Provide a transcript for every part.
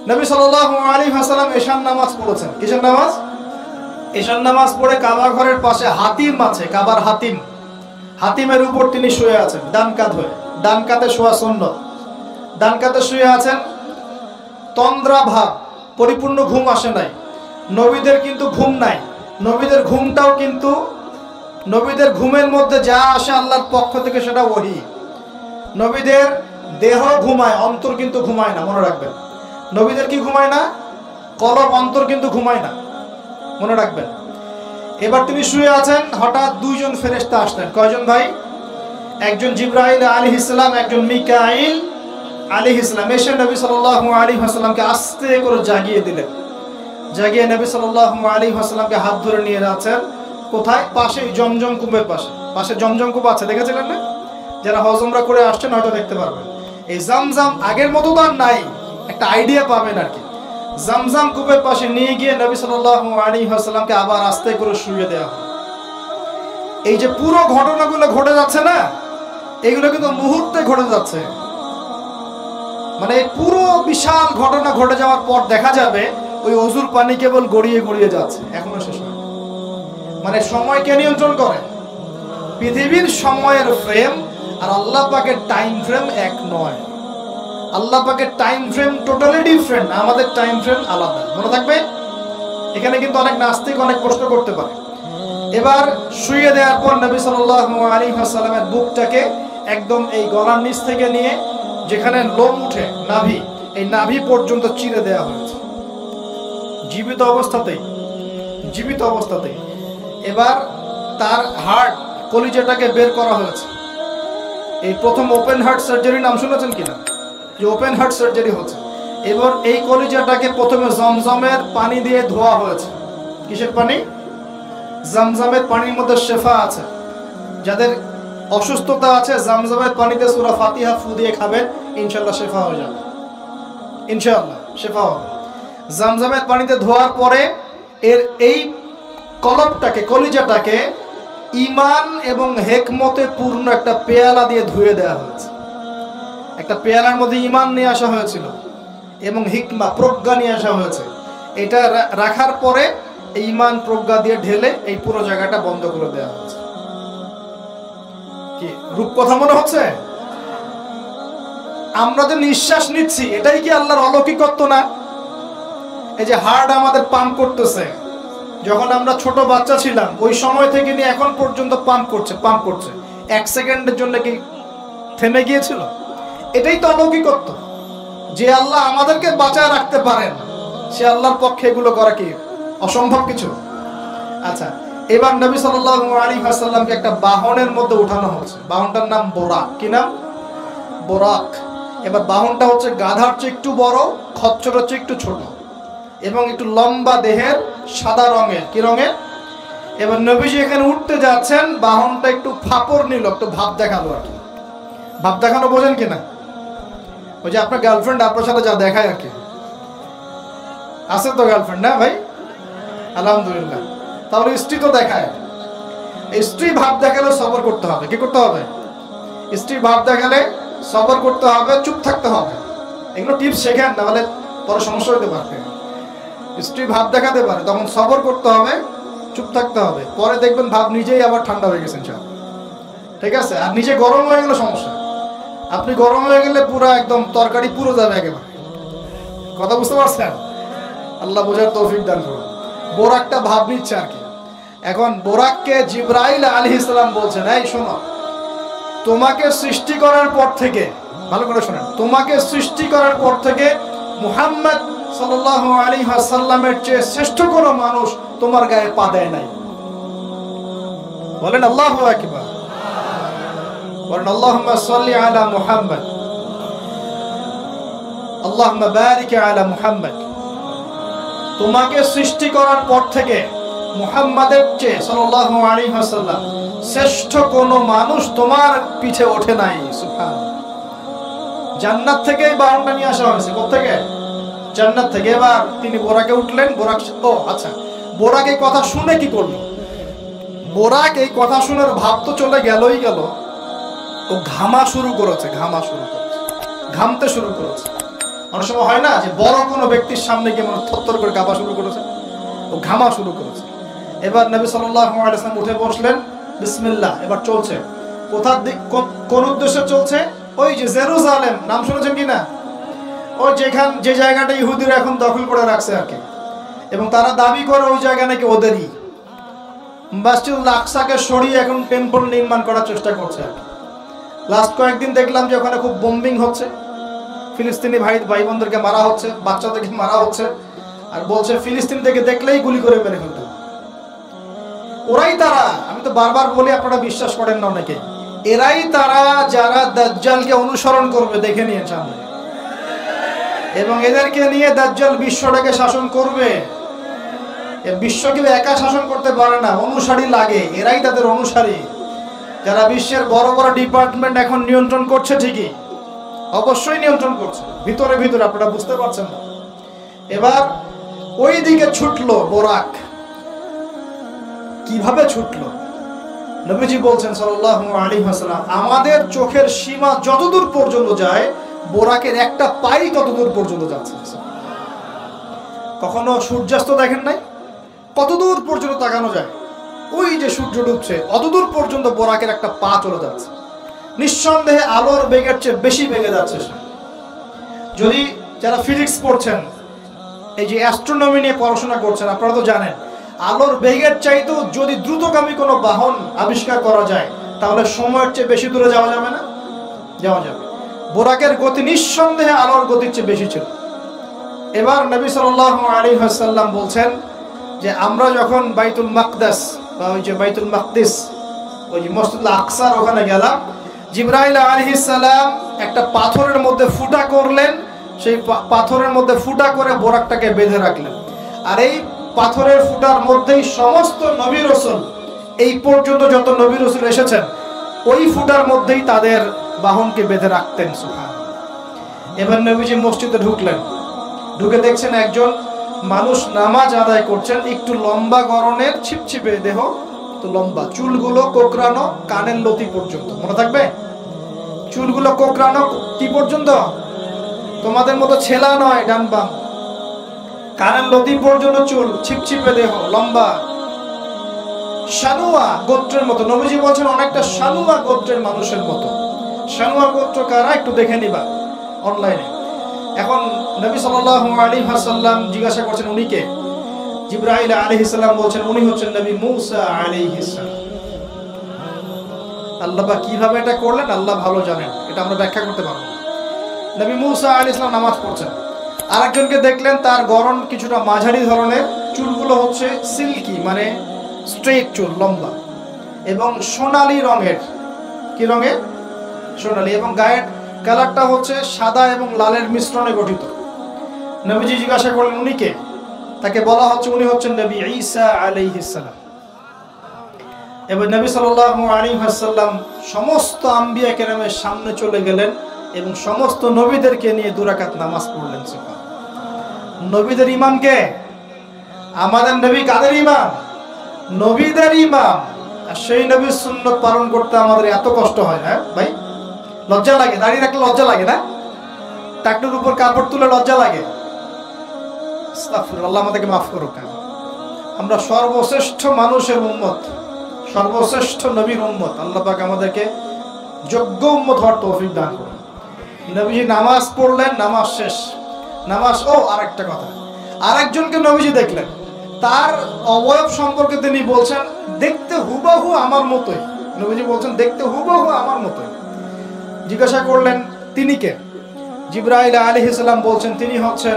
নবী সাল্লাল্লাহু আলাইহি ওয়াসাল্লাম এশার নামাজ পড়েছেন। কিসের নামাজ? এশার নামাজ পড়ে কাবা ঘরের পাশে হাতিম আছে, কাবার হাতিম, হাতিমের উপর তিনি শুয়ে আছেন ডান কাত হয়ে। ডান কাতে শোয়া সুন্নাত। ডান কাতে শুয়ে আছেন, তন্দ্রা ভাব, পরিপূর্ণ ঘুম আসে নাই। নবীদের কিন্তু ঘুম নাই। নবীদের ঘুমটাও কিন্তু, নবীদের ঘুমের মধ্যে যা আসে আল্লাহর পক্ষ থেকে সেটা ওহী। নবীদের দেহ ঘুমায়, অন্তর কিন্তু ঘুমায় না, মনে রাখবেন। নবীদের কি ঘুমায় না? কলব, অন্তর কিন্তু ঘুমায় না, মনে রাখবেন। এবার তিনি শুয়ে আছেন, হঠাৎ দুইজন ফেরেশতা আসলেন। কয়জন ভাই? একজন জিবরাইল আলাইহিস সালাম, একজন মিকাইল আলাইহিস সালাম। এসে নবী সাল্লাল্লাহু আলাইহি ওয়াসাল্লামকে আস্তে করে জাগিয়ে দিলেন। জাগিয়ে নবী সাল্লাল্লাহু আলাইহি ওয়াসাল্লামকে হাত ধরে নিয়ে যাচ্ছেন। কোথায়? পাশে জমজম কূপের পাশে। পাশে জমজম কূপ আছে, দেখেছিলেন না? যারা হজ উমরা করে আসছেন হয়তো দেখতে পারবেন। এই জামজাম আগের মতো তো আর নাই, একটা আইডিয়া পাবেন আর কি। জামজাম কূপের পাশে নিয়ে গিয়ে নবী সাল্লাল্লাহু আলাইহি ওয়াসাল্লামকে আবার আস্তে করে শুইয়ে দেওয়া হয়। এই যে পুরো ঘটনাগুলো ঘটে যাচ্ছে না, এগুলো কিন্তু মুহূর্তে ঘটে যাচ্ছে। মানে এই পুরো বিশাল ঘটনা ঘটে যাওয়ার পর দেখা যাবে ওই অজুর পানি কেবল গড়িয়ে গড়িয়ে যাচ্ছে, এখনো শেষ হয়। মানে সময়কে নিয়ন্ত্রণ করে। পৃথিবীর সময়ের ফ্রেম আর আল্লাহ পাকের টাইম ফ্রেম এক নয়। আল্লাহ পাকের টাইম ফ্রেম টোটালি ডিফারেন্ট, আমাদের টাইম ফ্রেম আলাদা, মনে থাকবে। এখানে কিন্তু অনেক নাস্তিক অনেক প্রশ্ন করতে পারে। এবার শুইয়ে দেওয়ার পর নবী সাল্লাল্লাহু আলাইহি ওয়াসাল্লামের বুকটাকে একদম এই গলার নিচ থেকে নিয়ে যেখানে লোম উঠে নাভি, এই নাভি পর্যন্ত চিরে দেওয়া হয়েছে, জীবিত অবস্থাতেই, জীবিত অবস্থাতেই। এবার তার হার্ট, কলিজাটাকে বের করা হয়েছে। এই প্রথম ওপেন হার্ট সার্জারি নাম শুনেছেন কিনা? যে ওপেন হার্ট সার্জারি হচ্ছে। এবার এই কলিজাটাকে প্রথমে জমজমের পানি দিয়ে ধোয়া হয়েছে। কিসের পানি? জমজমের পানির মধ্যে শেফা আছে। যাদের অসুস্থতা আছে জমজমের পানিতে সূরা ফাতিহা ফু দিয়ে খাবেন, ইনশাআল্লাহ শেফা হয়ে যাবে, ইনশাআল্লাহ শেফা হবে। জমজমের পানিতে ধোয়ার পরে এর এই কলবটাকে, কলিজাটাকে ঈমান এবং হিকমতে পূর্ণ একটা পেয়ালা দিয়ে ধুয়ে দেওয়া হয়েছে। একটা পেয়ালার মধ্যে ঈমান নিয়ে আসা হয়েছিল এবং হিকমা, প্রজ্ঞা নিয়ে আসা হয়েছে। এটা রাখার পরে এই ঈমান প্রজ্ঞা দিয়ে ঢেলে এই পুরো জায়গাটা বন্ধ করে দেওয়া হয়েছে। কি রূপ কথা মনে হচ্ছে? আমরা যে নিঃশ্বাস নিচ্ছি এটাই কি আল্লাহর অলৌকিকত্ব না? এই যে হার্ট আমাদের পাম্প করতেছে, যখন আমরা ছোট বাচ্চা ছিলাম ওই সময় থেকে নিয়ে এখন পর্যন্ত পাম্প করছে। 1 সেকেন্ডের জন্য কি থেমে গিয়েছিল? এটাই তো অলৌকিকত্ব। যে আল্লাহ আমাদেরকে বাঁচায় রাখতে পারেন, সে আল্লাহর পক্ষে এগুলো করা কি অসম্ভব কিছু? আচ্ছা, এবার নবী সাল্লাল্লাহু আলাইহি ওয়াসাল্লামকে একটা বাহনের মধ্যে উঠানো হচ্ছে। বাহনটার নাম বোরাক। কি নাম? বোরাক। এবার বাহনটা হচ্ছে গাধার চেয়ে একটু বড়, খচ্চরের চেয়ে একটু ছোট এবং একটু লম্বা দেহের, সাদা রঙের। কি রঙের? এবার নবীজি এখানে উঠতে যাচ্ছেন, বাহনটা একটু ফাপড় নিল, একটু ভাব দেখালো আর কি। ভাব দেখানো বোঝেন কিনা? ওই যে আপনার গার্লফ্রেন্ড আপনার সাথে যা দেখায় আর কি। আছে তো গার্লফ্রেন্ড না ভাই? আলহামদুলিল্লাহ। তাহলে স্ত্রী তো দেখায়। স্ত্রী ভাব দেখালে সবর করতে হবে। কি করতে হবে? স্ত্রী ভাব দেখালে সবর করতে হবে, চুপ থাকতে হবে। এগুলো টিপস শেখেন, না হলে বড় সমস্যা হতে পারে। স্ত্রী ভাব দেখাতে পারে, তখন সবর করতে হবে, চুপ থাকতে হবে। পরে দেখবেন ভাব নিজেই আবার ঠান্ডা হয়ে গেছেন সব, ঠিক আছে? আর নিজে গরম হয়ে গেলে সমস্যা। আপনি গরম হয়ে গেলে পুরো একদম তরকারি পুরো যাবে একেবারে। কথা বুঝতে পারছেন? আল্লাহ বোঝার তৌফিক দান করুন। বোরাকটা ভাব নিচ্ছে আর কি। এখন বোরাককে জিবরাইল আলাইহিস সালাম বলছেন, এই শোনো, তোমাকে সৃষ্টি করার পর থেকে, ভালো করে শোনেন, তোমাকে সৃষ্টি করার পর থেকে মুহাম্মদ সাল্লাল্লাহু আলাইহি ওয়াসাল্লামের চেয়ে শ্রেষ্ঠ কোনো মানুষ তোমার গায়ে পা দেয় নাই। বলেন আল্লাহু আকবার। বলেন আল্লাহুম্মা সাল্লি আলা মুহাম্মদ, আল্লাহুম্মা বারিক আলা মুহাম্মদ। তোমাকে সৃষ্টি করার পর থেকে মুহাম্মাদের চেয়ে সাল্লাল্লাহু আলাইহি ওয়াসাল্লাম শ্রেষ্ঠ কোনো মানুষ তোমার পিছে ওঠে নাই। সুবহানাল্লাহ। জান্নাত থেকে এই বাহনটা নিয়ে আসা হয়েছে। কোথা থেকে? জান্নাত থেকে। এবার তিনি বোরাকে উঠলেন। বোরাক, ও আচ্ছা, বোরাক এই কথা শুনে কি করলো? বোরাক এই কথা শুনে ভাব তো চলে গেলই গেল, ও ঘামা শুরু করেছে, ঘামতে শুরু করেছে। অনেক সময় হয় না যে বড় কোনো ব্যক্তির সামনে গিয়ে মানুষ থরথর করে কাঁপা শুরু করেছে, ও ঘামা শুরু করেছে। এবার নবী সাল্লাল্লাহু আলাইহি ওয়াসাল্লাম উঠে বসলেন, বিসমিল্লাহ, এবার চলছে। কোথার দিক, কোন উদ্দেশ্যে চলছে? ওই যে জেরুজালেম, নাম শুনেছেন কিনা? ওই যে জায়গাটা ইহুদিরা এখন দখল করে রাখছে আর কি, এবং তারা দাবি করে ওই জায়গা নাকি ওদেরই। মসজিদুল আকসাকে সরিয়ে এখন টেম্পল নির্মাণ করার চেষ্টা করছে আর কি। লাস্ট কয়েকদিন দেখলাম যে ওখানে খুব বোম্বিং হচ্ছে, ফিলিস্তিনি ভাই বোনদেরকে মারা হচ্ছে, বাচ্চাদেরকে মারা হচ্ছে, আর বলছে ফিলিস্তিন থেকে দেখলেই গুলি করে মেরে ফেলতে। ওরাই তারা, আমি তো বারবার বলি, আপনারা বিশ্বাস করেন না অনেকে, এরাই তারা যারা দাজ্জালকে অনুসরণ করবে, দেখে নিয়ে সামনে, এবং এদেরকে নিয়ে দাজ্জাল বিশ্বটাকে শাসন করবে। বিশ্ব কেউ একা শাসন করতে পারে না, অনুসারী লাগে, এরাই তাদের অনুসারী, যারা বিশ্বের বড় বড় ডিপার্টমেন্ট এখন নিয়ন্ত্রণ করছে। ঠিকই, অবশ্যই নিয়ন্ত্রণ করছে, ভিতরে ভিতরে, আপনারা বুঝতে পারছেন না। এবার ওই দিকে ছুটলো বোরাক। কিভাবে ছুটলো? নবীজি বলছেন সাল্লাল্লাহু আলাইহি ওয়াসাল্লাম, আমাদের চোখের সীমা যতদূর পর্যন্ত যায়, বোরাকের একটা পাই ততদূর পর্যন্ত যাচ্ছে। কখনো সূর্যাস্ত দেখেন নাই? কতদূর পর্যন্ত তাকানো যায়? ওই যে সূর্য ডুবছে, অতদূর পর্যন্ত বোরাকের একটা পা চলে যাচ্ছে। নিঃসন্দেহে আলোর বেগের চেয়ে বেশি বেগে যাচ্ছে সে। যদি যারা ফিজিক্স পড়ছেন, এই যে অ্যাস্ট্রোনমি নিয়ে পড়াশোনা করছেন, আপনারা তো জানেন, আলোর বেগের চাইতেও যদি দ্রুতগামী কোনো বাহন আবিষ্কার করা যায়, তাহলে সময়ের চেয়ে বেশি দূরে যাওয়া যাবে না? যাওয়া যাবে। বোরাকের গতি নিঃসন্দেহে আলোর গতির চেয়ে বেশি ছিল। এবার নবী সাল্লাল্লাহু আলাইহি ওয়াসাল্লাম বলছেন যে আমরা যখন বাইতুল মাকদাস, বা ওই যে বাইতুল মাকদিস, ওই যে মসজিদুল আকসার ওখানে গেলাম, জিবরাইল আলাইহিস সালাম একটা পাথরের মধ্যে ফুটা করলেন, সেই পাথরের মধ্যে ফুটা করে বোরাকটাকে বেঁধে রাখলেন। আর এই পাথরের ফুটার মধ্যেই সমস্ত নবী রাসূল, এই পর্যন্ত যত নবী রাসূল এসেছেন, ওই ফুটার মধ্যেই তাদের বাহনকে বেঁধে রাখতেন। সুবহানাল্লাহ। এবার নবীজি মসজিদে ঢুকলেন, ঢুকে দেখছেন একজন মানুষ নামাজ আদায় করছেন, একটু লম্বা গড়নের, ছিপছিপে দেহ, তো লম্বা, চুলগুলো কোকড়ানো কানের লতি পর্যন্ত। মনে থাকবে, চুলগুলো কোকড়ানো কি পর্যন্ত? তোমাদের মতো ছেলা নয় ডান বাম, কানের লতি পর্যন্ত চুল, ছিপছিপে দেহ, লম্বা, শানুয়া গোত্রের মতো। নবীজি বলছেন অনেকটা শানুয়া গোত্রের মানুষের মতো। শানুয়া গোত্র কারা? একটু দেখে নিবা অনলাইনে। এখন নবী সাল্লাল্লাহু আলাইহি ওয়াসাল্লাম জিজ্ঞাসা করছেন উনি কে? জিবরাইল আলাইহিস সালাম বলছেন উনি হচ্ছেন নবী মূসা আলাইহিস সালাম। আল্লাহ বা কিভাবে এটা করলেন আল্লাহ ভালো জানেন, এটা আমরা ব্যাখ্যা করতে পারবো না। নবী মূসা আলাইহিস সালাম নামাজ পড়ছেন, আরেকজনকে দেখলেন, তার গড়ন কিছুটা মাঝারি ধরনের, চুলগুলো হচ্ছে সিল্কি, মানে স্ট্রেট চুল, লম্বা, এবং সোনালী রঙের। কি রঙের? সোনালী, এবং গায়ের কালারটা হচ্ছে সাদা এবং লালের মিশ্রণে গঠিত। নবীজি জিজ্ঞাসা করলেন উনি কে? তাকে বলা হচ্ছে উনি হচ্ছেন নবী ঈসা আলাইহিস সালাম। এবার নবী সাল্লাল্লাহু আলাইহি ওয়াসাল্লাম সমস্ত আম্বিয়া কেরামের সামনে চলে গেলেন এবং সমস্ত নবীদেরকে নিয়ে 2 রাকাত নামাজ পড়লেন। নবীদের ইমাম কে? আমাদের নবী কাদের ইমাম? নবীদের ইমাম। আর সেই নবীর সুন্নাত পালন করতে আমাদের এত কষ্ট হয়, হ্যাঁ ভাই? লজ্জা লাগে, দাঁড়িয়ে রাখলে লজ্জা লাগে না? টাকটুর উপর কাপড় তুলে লজ্জা লাগে? আস্তাগফিরুল্লাহ, আল্লাহ আমাদেরকে মাফ করুক। আমরা সর্বশ্রেষ্ঠ মানুষের উম্মত, সর্বশ্রেষ্ঠ নবীর উম্মত। আল্লাহ পাক আমাদেরকে যোগ্য উম্মত হওয়ার তৌফিক দান করুন। নবীজি নামাজ পড়লেন, নামাজ শেষ। নামাজ, ও আরেকটা কথা, আরেকজনকে নবীজি দেখলেন, তার অবয়ব সম্পর্কে তিনি বলছেন দেখতে হুবহু আমার মতোই। নবীজি বলছেন দেখতে হুবহু আমার মতোই। জিজ্ঞাসা করলেন তিনি কে? জিবরাইল আলাইহিস সালাম বলছেন তিনি হচ্ছেন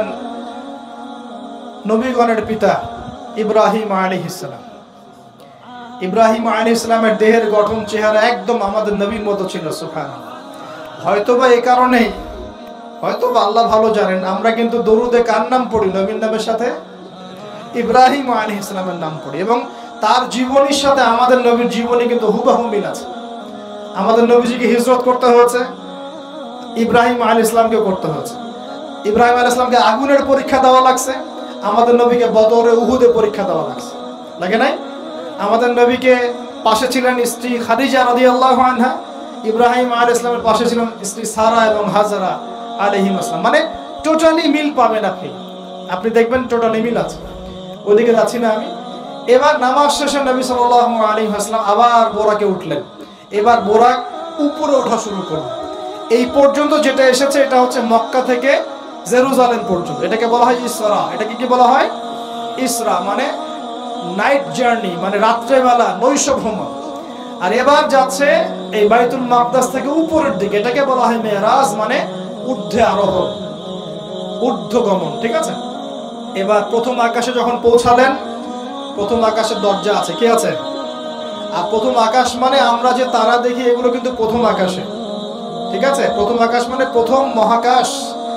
নবীগণের পিতা ইব্রাহিম আলাইহিস সালাম। ইব্রাহিম আলাইহিস সালামের দেহের গঠন, চেহারা একদম আমাদের নবীর মতো ছিল। সুবহানাল্লাহ। হয়তোবা এই কারণেই, হয়তোবা আল্লাহ ভালো জানেন, আমরা কিন্তু দরুদে কার নাম পড়ি? নবীর নামের সাথে ইব্রাহিম আলাইহিস সালামের নাম পড়ি, এবং তার জীবনীর সাথে আমাদের নবীর জীবনী কিন্তু হুবহু মিল আছে। আমাদের নবীজিকে হিজরত করতে হয়েছে, ইব্রাহিম আলাইহিস সালামকে করতে হয়েছে। ইব্রাহিম আলাইহিস সালামকে আগুনের পরীক্ষা দেওয়া লাগছে, আমাদের নবীকে বদরে উহুদে পরীক্ষা দেওয়া লাগছে, লাগে নাই? আমাদের নবীকে পাশে ছিলেন স্ত্রী খাদিজা রাদিয়াল্লাহু আনহা, ইব্রাহিম আলাইহিস সালামের পাশে ছিলেন স্ত্রী সারা এবং হাজারা আলাইহিম আসসালাম। মানে টোটালি মিল পাবেন আপনি, আপনি দেখবেন টোটালি মিল আছে। ওদিকে যাচ্ছি না আমি। এবার নামাজ শেষে নবী সাল্লাল্লাহু আলাইহি ওয়াসাল্লাম আবার বোরাকে উঠলেন। এবার বোরাক উপরে ওঠা শুরু করলেন। এই পর্যন্ত যেটা এসেছে এটা হচ্ছে মক্কা থেকে জেরুজালেম পর্যন্ত। এটাকে বলা হয় ইসরা। এটাকে কি বলা হয়? ইসরা মানে নাইট জার্নি, মানে রাত্রেবেলা নৈশ ভ্রমণ। আর এবার যাচ্ছে এই বাইতুল মাকদাস থেকে উপরের দিকে, এটাকে বলা হয় মেরাজ, মানে ঊর্ধ্বে আরোহণ, ঊর্ধ্বগমন। ঠিক আছে। এবার প্রথম আকাশে যখন পৌঁছালেন, প্রথম আকাশের দরজা আছে, কি আছে? আর প্রথম আকাশ মানে আমরা যে তারা দেখি এগুলো কিন্তু প্রথম আকাশে। ঠিক আছে। প্রথম আকাশ মানে প্রথম মহাকাশ।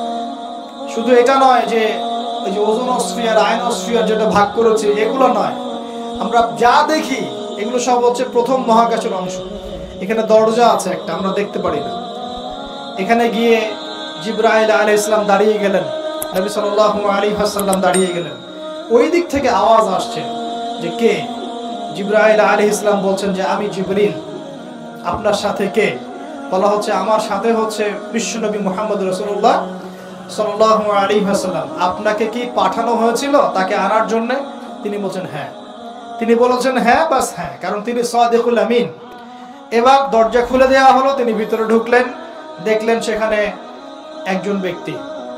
শুধু এটা নয় যে ওই যে ওজোনোস্ফিয়ার, আয়নোস্ফিয়ার যেটা ভাগ করেছে এগুলো নয়, আমরা যা দেখি এগুলো সব হচ্ছে প্রথম মহাকাশের অংশ। এখানে দরজা আছে একটা, আমরা দেখতে পারি না। এখানে গিয়ে জিবরাইল আলাইহিস সালাম দাঁড়িয়ে গেলেন, নবী সাল্লাল্লাহু আলাইহি ওয়াসাল্লাম দাঁড়িয়ে গেলেন। ওই দিক থেকে আওয়াজ আসছে যে কে? জিবরাইল আলাইহিস সালাম বলছেন যে আমি জিবরিল, আপনার সাথে কে? বলা হচ্ছে আমার সাথে হচ্ছে বিশ্বনবী মুহাম্মদ রাসূলুল্লাহ সাল্লাল্লাহু আলাইহি ওয়াসাল্লাম। আপনাকে কি পাঠানো হয়েছিল তাকে আনার জন্য? তিনি বলছেন হ্যাঁ। তিনি বলেছেন হ্যাঁ, বাস হ্যাঁ, কারণ তিনি সাদিকুল আমিন। এবার দরজা খুলে দেওয়া হলো, তিনি ভিতরে ঢুকলেন। দেখলেন সেখানে একজন ব্যক্তি,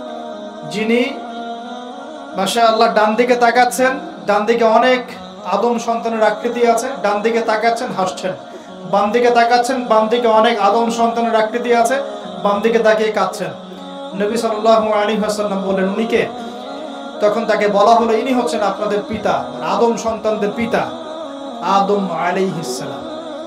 যিনি মাশাআল্লাহ ডান দিকে তাকাচ্ছেন, ডান দিকে অনেক আদম সন্তানের আকৃতি আছে, ডান দিকে তাকাচ্ছেন হাসছেন, বাম দিকে তাকাচ্ছেন, বাম দিকে অনেক আদম সন্তানের আকৃতি আছে, বাম দিকে তাকিয়ে কাঁদছেন। নবী সাল্লাল্লাহু আলাইহি ওয়াসাল্লাম বললেন উনি কে? তখন তাকে বলা হলো ইনি হচ্ছেন আপনাদের পিতা, আদম সন্তানদের পিতা, আদম আলাইহিস সালাম।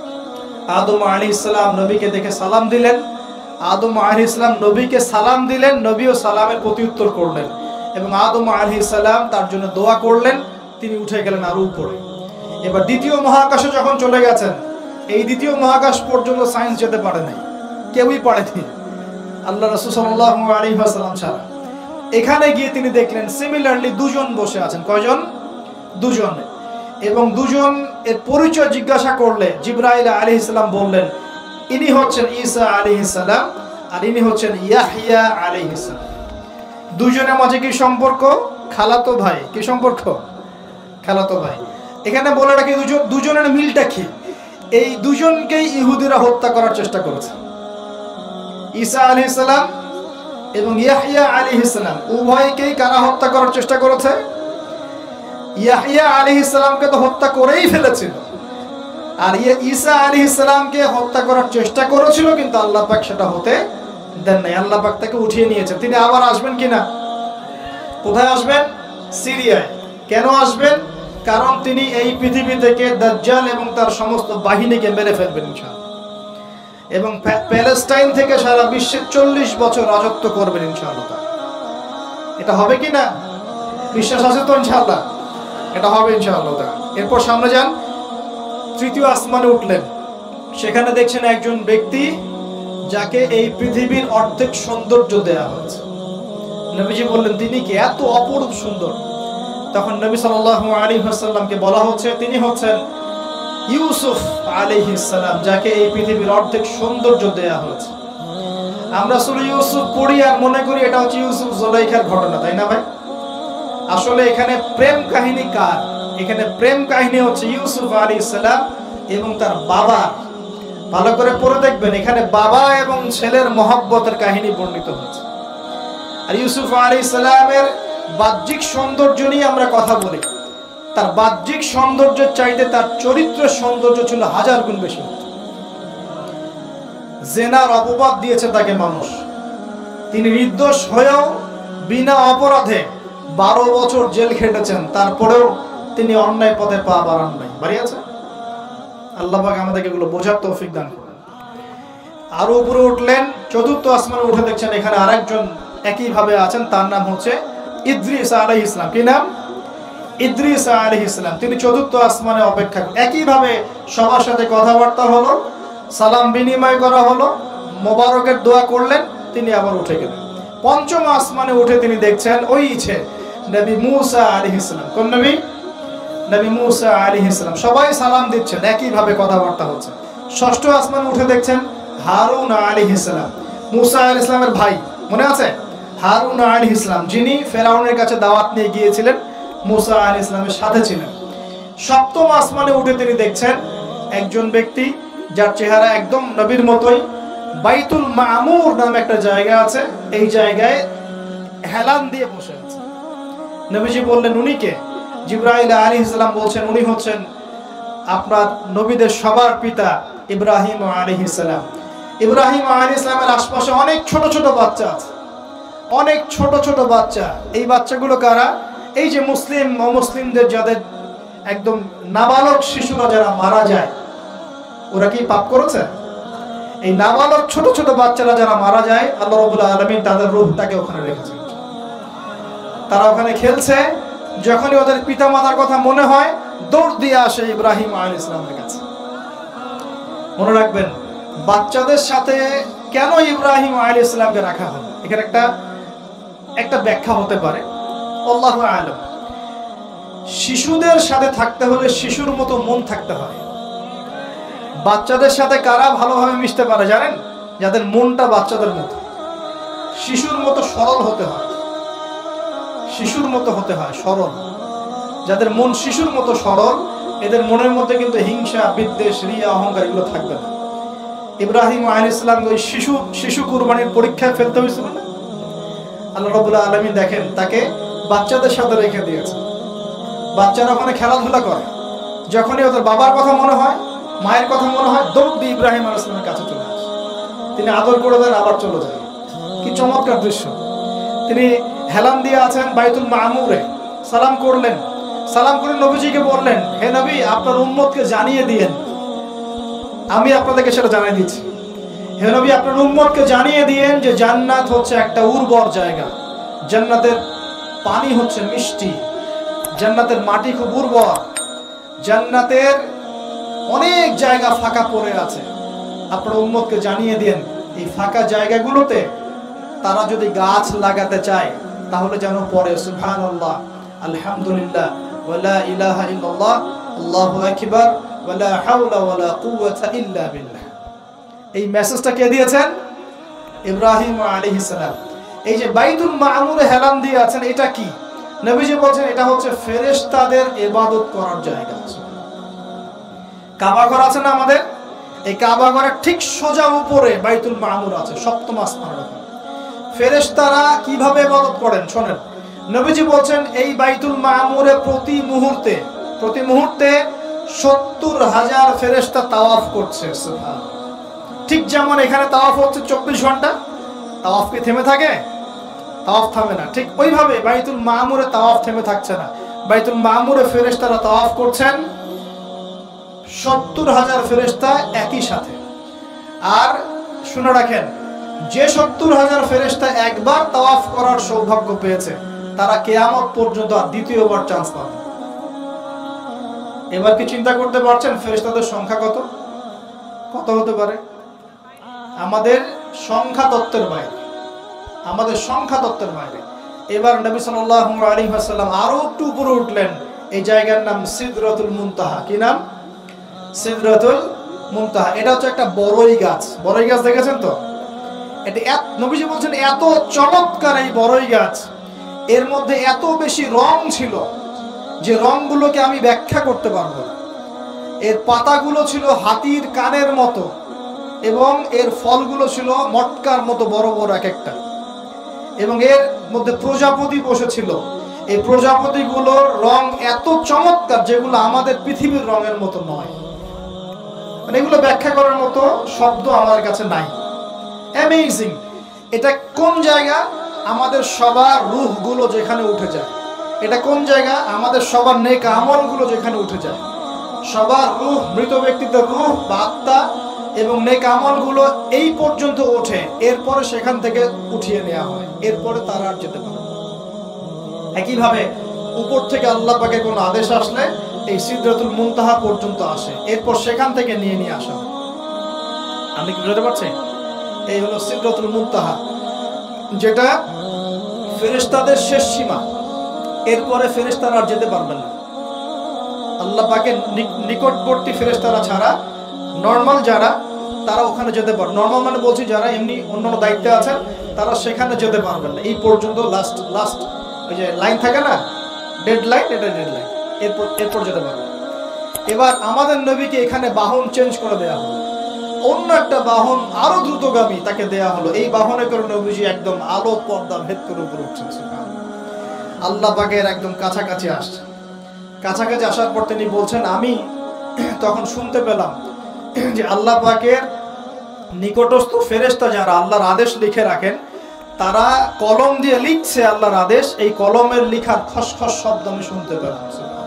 আদম আলাইহিস সালাম নবীকে দেখে সালাম দিলেন। আদম আলাইহিস সালাম নবীকে সালাম দিলেন, নবীও সালামের প্রত্যুত্তর করলেন এবং আদম আলাইহিস সালাম তার জন্য দোয়া করলেন। তিনি উঠে গেলেন আরো উপরে। এবার দ্বিতীয় মহাকাশে যখন চলে গেছেন, এই দ্বিতীয় মহাকাশ পর্যন্ত সায়েন্স যেতে পারে নাই, কেউই পারেনি, আল্লাহ রাসূল সাল্লাল্লাহু আলাইহি ওয়াসাল্লাম ছাড়া। এখানে গিয়ে তিনি দেখলেন সিমিলারলি দুজন বসে আছেন। কয়জন? দুজন। এবং দুজন এর পরিচয় জিজ্ঞাসা করলে জিবরাইল আলাইহিস সালাম বললেন ইনি হচ্ছেন ঈসা আলাইহিস সালাম আর ইনি হচ্ছেন ইয়াহইয়া আলাইহিস সালাম। দুজনের মাঝে কি সম্পর্ক? খালাতো ভাই। কি সম্পর্ক? খালাতো ভাই। এখানে বলে রাখি দুজনের মিলটা কি? এই দুজনকেই ইহুদিরা হত্যা করার চেষ্টা করেছে। ঈসা আলাইহিস সালাম এবং ইয়াহইয়া আলাইহিস সালাম উভয়কেই কারা হত্যা করার চেষ্টা করেছে? ইয়াহইয়া আলাইহিস সালামকে তো হত্যা করেই ফেলেছিল, আর ঈসা আলাইহিস সালামকে হত্যা করার চেষ্টা করেছিল, কিন্তু আল্লাহ পাক সেটা হতে দেন নাই। আল্লাহ পাক তাকে উঠিয়ে নিয়েছেন। তিনি আবার আসবেন কিনা? কোথায় আসবেন? সিরিয়ায়। কেন আসবেন? কারণ তিনি এই পৃথিবী থেকে দাজ্জাল এবং তার সমস্ত বাহিনীকে মেরে ফেলবেন ইনশাআল্লাহ, এবং প্যালেস্টাইন থেকে সারা বিশ্বে 40 বছর রাজত্ব করবেন ইনশাআল্লাহ। এটা হবে কি না? বিশ্বাস আছে তো ইনশাআল্লাহ? এটা হবে ইনশাআল্লাহ। এরপর সামনে যান, তৃতীয় আসমানে উঠলেন। সেখানে দেখছেন একজন ব্যক্তি যাকে এই পৃথিবীর অর্ধেক সৌন্দর্য দেয়া হয়েছে। নবীজি বললেন তিনি কি? এত অপরূপ সুন্দর। তখন নবী সাল্লাল্লাহু আলাইহি ওয়াসাল্লামকে বলা হচ্ছে তিনি হচ্ছেন ইউসুফ আলাইহিস সালাম, যাকে এই পৃথিবীর অর্ধেক সৌন্দর্য দেয়া হয়েছে। আমরা সূরা ইউসুফ পড়ি আর মনে করি এটা হচ্ছে ইউসুফ জুলাইখার ঘটনা, তাই না ভাই? আসলে এখানে প্রেম কাহিনী কার? এখানে প্রেম কাহিনী হচ্ছে ইউসুফ আলাইহিস সালাম এবং তার বাবা। ভালো করে পড়ে দেখবেন, এখানে বাবা এবং ছেলের মহব্বতের কাহিনী বর্ণিত হয়েছে। আর ইউসুফ আলাইহিস সালামের বাহ্যিক সৌন্দর্য নিয়ে আমরা কথা বলি, তার বাহ্যিক সৌন্দর্যের চাইতে তার চরিত্রের সৌন্দর্য ছিল 1000 গুণ বেশি। জেনার অপবাদ দিয়েছে তাকে মানুষ, তিনি নির্দোষ হয়েও বিনা অপরাধে 12 বছর জেল খেটেছেন, তারপরেও তিনি অন্যায় পথে পা বাড়ান নাই। বাড়িয়েছে আল্লাহ পাক আমাদেরকে এগুলো বোঝার তৌফিক দান করেন। আরো উপরে উঠলেন, চতুর্থ আসমানে উঠে দেখছেন এখানে আরেকজন একইভাবে আছেন, তার নাম হচ্ছে ইদ্রিস আলাইহিস সালাম। কি নাম? ইদ্রিস আলাইহিস সালাম। তিনি চতুর্থ আসমানে অপেক্ষা করেন। একইভাবে সবার সাথে কথাবার্তা হলো, সালাম বিনিময় করা হলো, মোবারকের দোয়া করলেন, তিনি আবার উঠে গেলেন। পঞ্চম আসমানে উঠে তিনি দেখছেন ওই ইচ্ছে নবী মুসা আলাইহিস সালাম। কোন নবী? নবী মুসা আলাইহিস সালাম। সবাই সালাম দিচ্ছেন, একইভাবে কথাবার্তা হচ্ছে। ষষ্ঠ আসমানে উঠে দেখছেন হারুন আলাইহিস সালাম, মুসা আলাইহিস সালামের ভাই। মনে আছে? হারুন আলাইহিস সালাম, যিনি ফেরাউনের কাছে দাওয়াত নিয়ে গিয়েছিলেন, মুসা আলাইহিস সালামের সাথে ছিলেন। সপ্তম আসমানে উঠে তিনি দেখছেন একজন ব্যক্তি যার চেহারা একদম নবীর মতোই, বাইতুল মামুর নামে একটা জায়গা আছে, এই জায়গায় হেলান দিয়ে বসে আছে। নবীজি বললেন, উনি কে? জিবরাইল আলাইহিস সালাম বলছেন, উনি হচ্ছেন আপনার নবীদের সবার পিতা ইব্রাহিম আলাইহিস সালাম। ইব্রাহিম আলাইহিস সালামের আশপাশে অনেক ছোট ছোট বাচ্চা আছে, অনেক ছোট ছোট বাচ্চা। এই বাচ্চাগুলো কারা? এই যে মুসলিম অমুসলিমদের যাদের একদম নাবালক শিশুরা যারা মারা যায়, ওরা কি পাপ করেছে? এই নাবালক ছোট ছোট বাচ্চারা যারা মারা যায়, আল্লাহ রাব্বুল আলামিন তাদের রূহটাকে ওখানে রেখেছেন। তারা ওখানে খেলছে, যখনই ওদের পিতামাতার কথা মনে হয় দৌড় দিয়ে আসে ইব্রাহিম আলাইহিস সালামের কাছে। মনে রাখবেন, বাচ্চাদের সাথে কেন ইব্রাহিম আলাইহিস সালামকে রাখা হলো, এখানে একটা ব্যাখ্যা হতে পারে, আল্লাহু আ'লাম। শিশুদের সাথে থাকতে হলে শিশুর মতো মন থাকতে হয়। বাচ্চাদের সাথে কারা ভালোভাবে মিশতে পারে জানেন? যাদের মনটা বাচ্চাদের মতো, শিশুর মতো সরল হতে হয়, শিশুর মতো হতে হয়, সরল। যাদের মন শিশুর মতো সরল, এদের মনের মধ্যে কিন্তু হিংসা, বিদ্বেষ, রিয়া, অহংকার এগুলো থাকবে না। ইব্রাহিম আলাইহিস সালাম ওই শিশু কুরবানির পরীক্ষায় ফেলতে হয়েছিল না? আল্লাহ রাব্বুল আলামিন দেখেন তাকে বাচ্চাদের সাথে রেখে দিয়েছে। বাচ্চারা ওখানে খেলাধুলা করে, যখনই ওদের বাবার কথা মনে হয়, মায়ের কথা মনে হয়, দৌড় দিয়ে ইব্রাহিম আলাইহিস সালামের কাছে চলে আসে। তিনি আদর করে দেন, আবার চলে যায়। কি চমৎকার দৃশ্য! তিনি হেলান দিয়ে আছেন বাইতুল মামুরে, সালাম করলেন, সালাম করে নবীজিকে বললেন, হে নবী, আপনার উম্মতকে জানিয়ে দিয়েন, আমি আপনাদেরকে সেটা জানিয়ে দিচ্ছি। হে নবী, আপনার উম্মতকে জানিয়ে দিয়েন যে জান্নাত হচ্ছে একটা উর্বর জায়গা, জান্নাতের পানি হচ্ছে মিষ্টি, জান্নাতের মাটি খুব উর্বর, জান্নাতের অনেক জায়গা ফাঁকা পড়ে আছে। আপনার উম্মতকে জানিয়ে দিয়েন এই ফাঁকা জায়গাগুলোতে তারা যদি গাছ লাগাতে চায় তাহলে যেন পড়ে সুবহানাল্লাহ, আলহামদুলিল্লাহ, ওয়ালা ইলাহা ইল্লাল্লাহ, আল্লাহু আকবার, ওয়ালা হাওলা ওয়ালা কুওয়াতা ইল্লা বিল্লাহ। এই মেসেজটা কে দিয়েছেন? ইব্রাহিম আলাইহিস সালাম। এই যে বাইতুল মামুরে হেলান দিয়ে আছেন, এটা কি? নবীজি বলেন এটা হচ্ছে ফেরেশতাদের ইবাদত করার জায়গা। কাবা ঘর আছে না আমাদের, এই কাবা ঘরের ঠিক সোজা উপরে বাইতুল মামুর আছে, সপ্তম আসমানের উপরে। ফেরেশতারা কিভাবে ইবাদত করেন শোনেন। নবীজি বলেন এই বাইতুল মামুরে প্রতি মুহূর্তে ৭০,০০০ ফেরেশতা তাওয়াফ করছে। সুবহানাল্লাহ। ঠিক যেমন এখানে তাওয়াফ হচ্ছে ২৪ ঘন্টা, তাওয়াফ কি থেমে থাকে? তাওয়াফ থামে না। ঠিক ওইভাবে বাইতুল মামুরে তাওয়াফ থেমে থাকছে না। বাইতুল মামুরে ফেরেশতারা তাওয়াফ করছেন ৭০,০০০ ফেরেশতা একই সাথে। আর শুনে রাখেন, যে ৭০,০০০ ফেরেশতা একবার তাওয়াফ করার সৌভাগ্য পেয়েছে তারা কিয়ামত পর্যন্ত আর দ্বিতীয়বার চান্স পাবে। এবার কি চিন্তা করতে পারছেন ফেরেশতাদের সংখ্যা কত হতে পারে? আমাদের সংখ্যা তত্ত্বের বাইরে। এবার নবী সাল্লাল্লাহু আলাইহি ওয়াসাল্লাম আরো একটু উপরে উঠলেন। এই জায়গার নাম সিদরাতুল মুনতাহা। কি নাম? সিদরাতুল মুনতাহা। এটা হচ্ছে একটা বড়ই গাছ দেখেছেন তো? এটা নবীজি বলছেন এত চমৎকার এই বড়ই গাছ, এর মধ্যে এত বেশি রং ছিল যে রংগুলোকে আমি ব্যাখ্যা করতে পারবো না। এর পাতাগুলো ছিল হাতির কানের মতো এবং এর ফলগুলো ছিল মটকার মতো বড় বড় এক একটা, এবং এর মধ্যে প্রজাপতি বসেছিল। এই প্রজাপতিগুলোর রং এত চমৎকার যেগুলো আমাদের পৃথিবীর রঙের মতো নয়। মানে এগুলো ব্যাখ্যা করার মতো শব্দ আমার কাছে নাই। অ্যামেজিং! এটা কোন জায়গা? আমাদের সবার রূহগুলো যেখানে উঠে যায়। এটা কোন জায়গা? আমাদের সবার নেক আমলগুলো যেখানে উঠে যায়। সবার রূহ, মৃত ব্যক্তিদের রূহ বা আত্মা এবং নেক আমলগুলো এই পর্যন্ত ওঠে, এরপরে সেখান থেকে উঠিয়ে নেওয়া হয়, এরপরে তারা আর যেতে পারে। একইভাবে উপর থেকে আল্লাহ পাকের কোনো আদেশ আসলে এই সিদরাতুল মুনতাহা পর্যন্ত আসে, এরপর সেখান থেকে নিয়ে আসা হয়। আপনি কি বুঝতে পারছেন? এই হলো সিদরাতুল মুনতাহা, যেটা ফেরেশতাদের শেষ সীমা। এরপরে ফেরেশতারা আর যেতে পারবেন না। আল্লাহ পাকের নিকটবর্তী ফেরেশতারা ছাড়া নরমাল যারা তারা ওখানে যেতে পারে। নর্মাল মানে বলছি যারা এমনি অন্যান্য দায়িত্বে আছেন তারা সেখানে যেতে পারবেন না। এই পর্যন্ত লাস্ট ওই যে লাইন থাকে না, ডেড লাইন, এটা ডেড লাইন, এরপর যেতে পারবেন। এবার আমাদের নবীকে এখানে বাহন চেঞ্জ করে দেওয়া হলো, অন্য একটা বাহন আরো দ্রুতগামী তাকে দেয়া হলো। এই বাহনে করে নবীজি একদম আলো পর্দা ভেদ করে উপরে উঠছেন, আল্লাহ পাকের একদম কাছাকাছি আসছে। কাছাকাছি আসার পর তিনি বলছেন, আমি তখন শুনতে পেলাম যে আল্লাহ পাকের নিকটস্থ ফেরেশতা যারা আল্লাহর আদেশ লিখে রাখেন তারা কলম দিয়ে লিখছে আল্লাহর আদেশ। এই কলমের লিখার খসখস শব্দ আমি শুনতে পেলাম।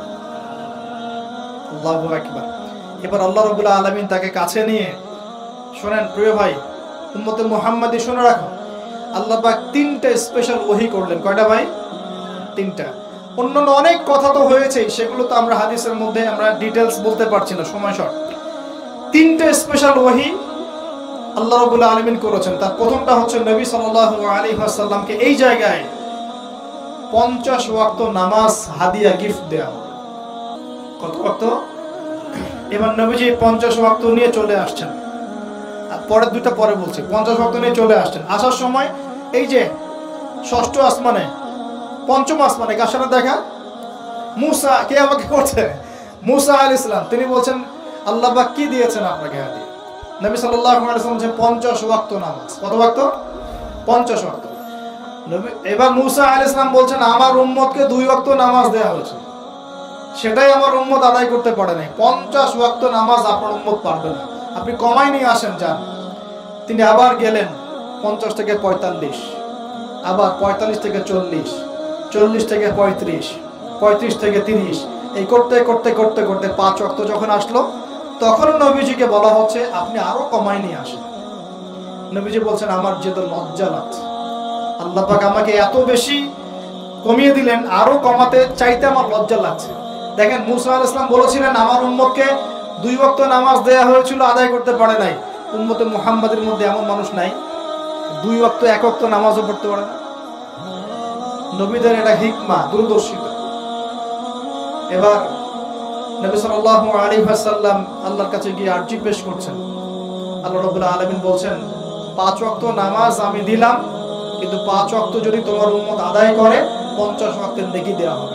আল্লাহু আকবার। এবার আল্লাহ রাব্বুল আলামিন তাকে কাছে নিয়ে, শোনেন প্রিয় ভাই উম্মতে মুহাম্মাদি, শুনে রাখো, আল্লাহ পাক 3টা স্পেশাল ওহী করলেন। কয়টা ভাই? 3টা। অন্যান্য অনেক কথা তো হয়েছে, সেগুলো তো আমরা হাদিসের মধ্যে আমরা ডিটেইলস বলতে পারছি না, সময় শর্ট। 3টা স্পেশাল ওহী আল্লাহ রাব্বুল আলামিন করেছেন। তার প্রথমটা হচ্ছে নবী সাল্লাল্লাহু আলাইহি ওয়াসাল্লামকে এই জায়গায় 50 ওয়াক্ত নামাজ হাদিয়া গিফট দেয়া। কত ওয়াক্ত? এবার নবীজি 50 ওয়াক্ত নিয়ে চলে আসছেন। পরের দুটো পরে বলছি। 50 ওয়াক্ত নিয়ে চলে আসছেন। আসার সময় এই যে ষষ্ঠ আসমানে, পঞ্চম আসমানে কার সাথে দেখা? মুসা। কে আমাকে করছে? মুসা আলাইহিস সালাম। তিনি বলছেন, আল্লাহ পাক কি দিয়েছেন আপনাকে হাদিয়া? নবী সাল্লাল্লাহু আলাইহি ওয়াসাল্লাম বলেন 50 ওয়াক্ত নামাজ। কত ওয়াক্ত? 50 ওয়াক্ত। নবী এবার মুসা আলাইহিস সালাম বলছেন, আমার উম্মতকে 2 ওয়াক্ত নামাজ দেয়া হয়েছে, সেটাই আমার উম্মত আদায় করতে পারে নাই। 50 ওয়াক্ত নামাজ আপনার উম্মত পারবে না, আপনি কমাই নিয়ে আসেন যান। তিনি আবার গেলেন 50 থেকে 45, আবার 45 থেকে 40, 40 থেকে 35, 35 থেকে 30, এই করতে করতে করতে করতে 5 ওয়াক্ত যখন আসলো তখন নবীজিকে বলা হচ্ছে আপনি আরো কমাই নিয়ে আসেন। নবীজি বলছেন, আমার যে তো লজ্জা লাগছে, আল্লাহ পাক আমাকে এত বেশি কমিয়ে দিলেন, আরো কমাতে চাইতে আমার লজ্জা লাগছে। দেখেন মুসা আলাইহিস সালাম বলেছিলেন আমার উম্মতকে 2 ওয়াক্ত নামাজ দেয়া হয়েছিল, আদায় করতে পারে নাই। উম্মতে মুহাম্মাদের মধ্যে এমন মানুষ নাই 2 ওয়াক্ত 1 ওয়াক্ত নামাজও পড়তে পারে না। নবীদের এটা হিকমা, দূরদর্শিতা। এবার নবী সাল্লাল্লাহু আলাইহি ওয়াসাল্লাম আল্লাহর কাছে গিয়ে আরজি পেশ করছেন। আল্লাহ রাব্বুল আলামিন বলছেন, 5 ওয়াক্ত নামাজ আমি দিলাম, কিন্তু 5 ওয়াক্ত যদি তোমার উম্মত আদায় করে 50 ওয়াক্তের নেকি দেওয়া হবে।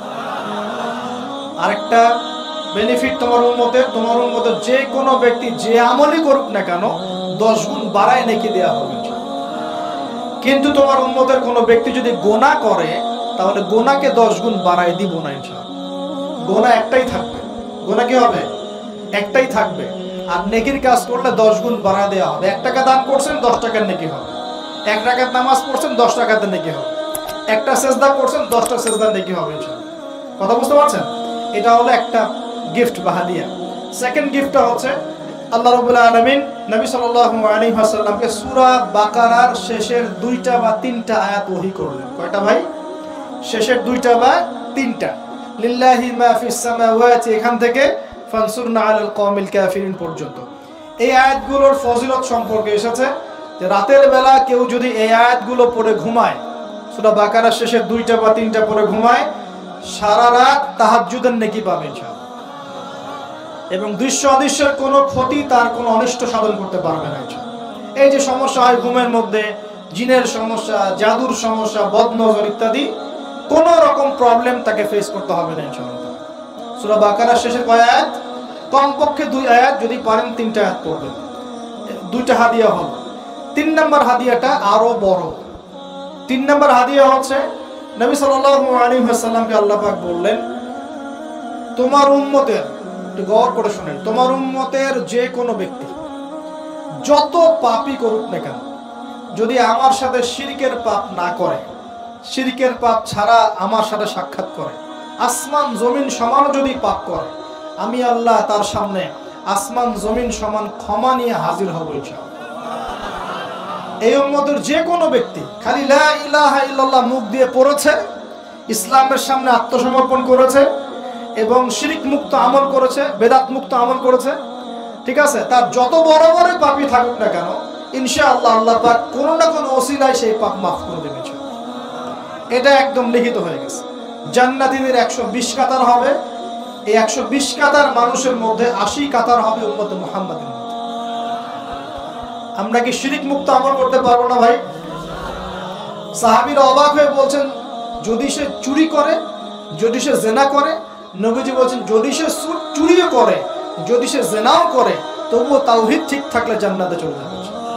আরেকটা বেনিফিট তোমার উম্মতের যে কোনো ব্যক্তি যে আমলই করুক না কেন 10 গুণ বাড়ায় নেকি দেওয়া হবে। কিন্তু তোমার উম্মতের কোনো ব্যক্তি যদি গুনাহ করে তাহলে গুনাহকে 10 গুণ বাড়ায় দিব না ইনশাআল্লাহ। গুনাহ একটাই থাকবে, গুনাহ কি হবে? একটাই থাকবে। আর নেকির কাজ করলে 10 গুণ বাড়ায় দেওয়া হবে। 1 টাকা দান করছেন 10 টাকার নেকি হবে। 1 রাকাত নামাজ পড়ছেন 10 টাকাতে নেকি হবে। একটা সেজদা করছেন 10টা সেজদার নেকি হবে ইনশাআল্লাহ। কথা বুঝতে পারছেন? এটা হলো একটা গিফট বা হাদিয়া। সেকেন্ড গিফটটা হচ্ছে আল্লাহ রাব্বুল আলামিন নবী সাল্লাল্লাহু আলাইহি ওয়াসাল্লামকে সূরা বাকারার শেষের 2টা বা 3টা আয়াত ওহী করলেন। কয়টা ভাই? শেষের 2টা বা 3টা। লিল্লাহি মা ফিস সামাওয়াতি, এখান থেকে ফানসুরনা আলাল কওমিল কাফিরিন পর্যন্ত। এই আয়াতগুলোর ফজিলত সম্পর্কে এসেছে যে রাতের বেলা কেউ যদি এই আয়াতগুলো পড়ে ঘুমায়, সূরা বাকারার শেষের 2টা বা 3টা পড়ে ঘুমায়, সারা রাত তাহাজ্জুদের নেকি পাবে ইনশাআল্লাহ। এবং দৃশ্য অদৃশ্যের কোনো ক্ষতি, তার কোনো অনিষ্ট সাধন করতে পারবে না ইনশাআল্লাহ। এই যে সমস্যা হয় ঘুমের মধ্যে, জিনের সমস্যা, জাদুর সমস্যা, বদনজর ইত্যাদি, কোনো রকম প্রবলেম তাকে ফেস করতে হবে না ইনশাআল্লাহ। সূরা বাকারার শেষের কয় আয়াত? কমপক্ষে 2 আয়াত, যদি পারেন 3টা আয়াত পড়বেন। 2টা হাদিয়া হলো। 3 নম্বর হাদিয়াটা আরো বড়। 3 নম্বর হাদিয়া হচ্ছে নবী সাল্লাল্লাহু আলাইহি ওয়াসাল্লামকে আল্লাহ পাক বললেন, তোমার উম্মতের, একটু গৌর করে শুনেন, তোমার উম্মতের যে কোনো ব্যক্তি যত পাপই করুক না কেন, যদি আমার সাথে শিরকের পাপ না করে, শিরকের পাপ ছাড়া আমার সাথে সাক্ষাৎ করে, আসমান জমিন সমান যদি পাপ করে, আমি আল্লাহ তার সামনে আসমান জমিন সমান ক্ষমা নিয়ে হাজির হব ইনশাআল্লাহ। এই উম্মতের যে কোনো ব্যক্তি খালি লা ইলাহা ইল্লাল্লাহ মুখ দিয়ে পড়েছে, ইসলামের সামনে আত্মসমর্পণ করেছে এবং শিরক মুক্ত আমল করেছে, বেদাত মুক্ত আমল করেছে, ঠিক আছে, তার যত বড় বড় পাপই থাকুক না কেন ইনশাআল্লাহ আল্লাহ পাক কোনো না কোনো ওসিলায় সেই পাপ মাফ করে দেবেন। এটা একদম লিখিত হয়ে গেছে। জান্নাতীদের 120 কাতার হবে। এই 120 কাতার মানুষের মধ্যে 80 কাতার হবে উম্মতে মুহাম্মাদের মধ্যে। আমরা কি শিরিক মুক্ত আমল করতে পারবো না ভাই? সাহাবীরা অবাক হয়ে বলছেন, যদি সে চুরি করে, যদি সে জেনা করে, নবীজি বলছেন যদি সে চুরিও করে, যদি সে জেনাও করে, তবুও তাওহীদ ঠিক থাকলে জান্নাতে চলে যাবে।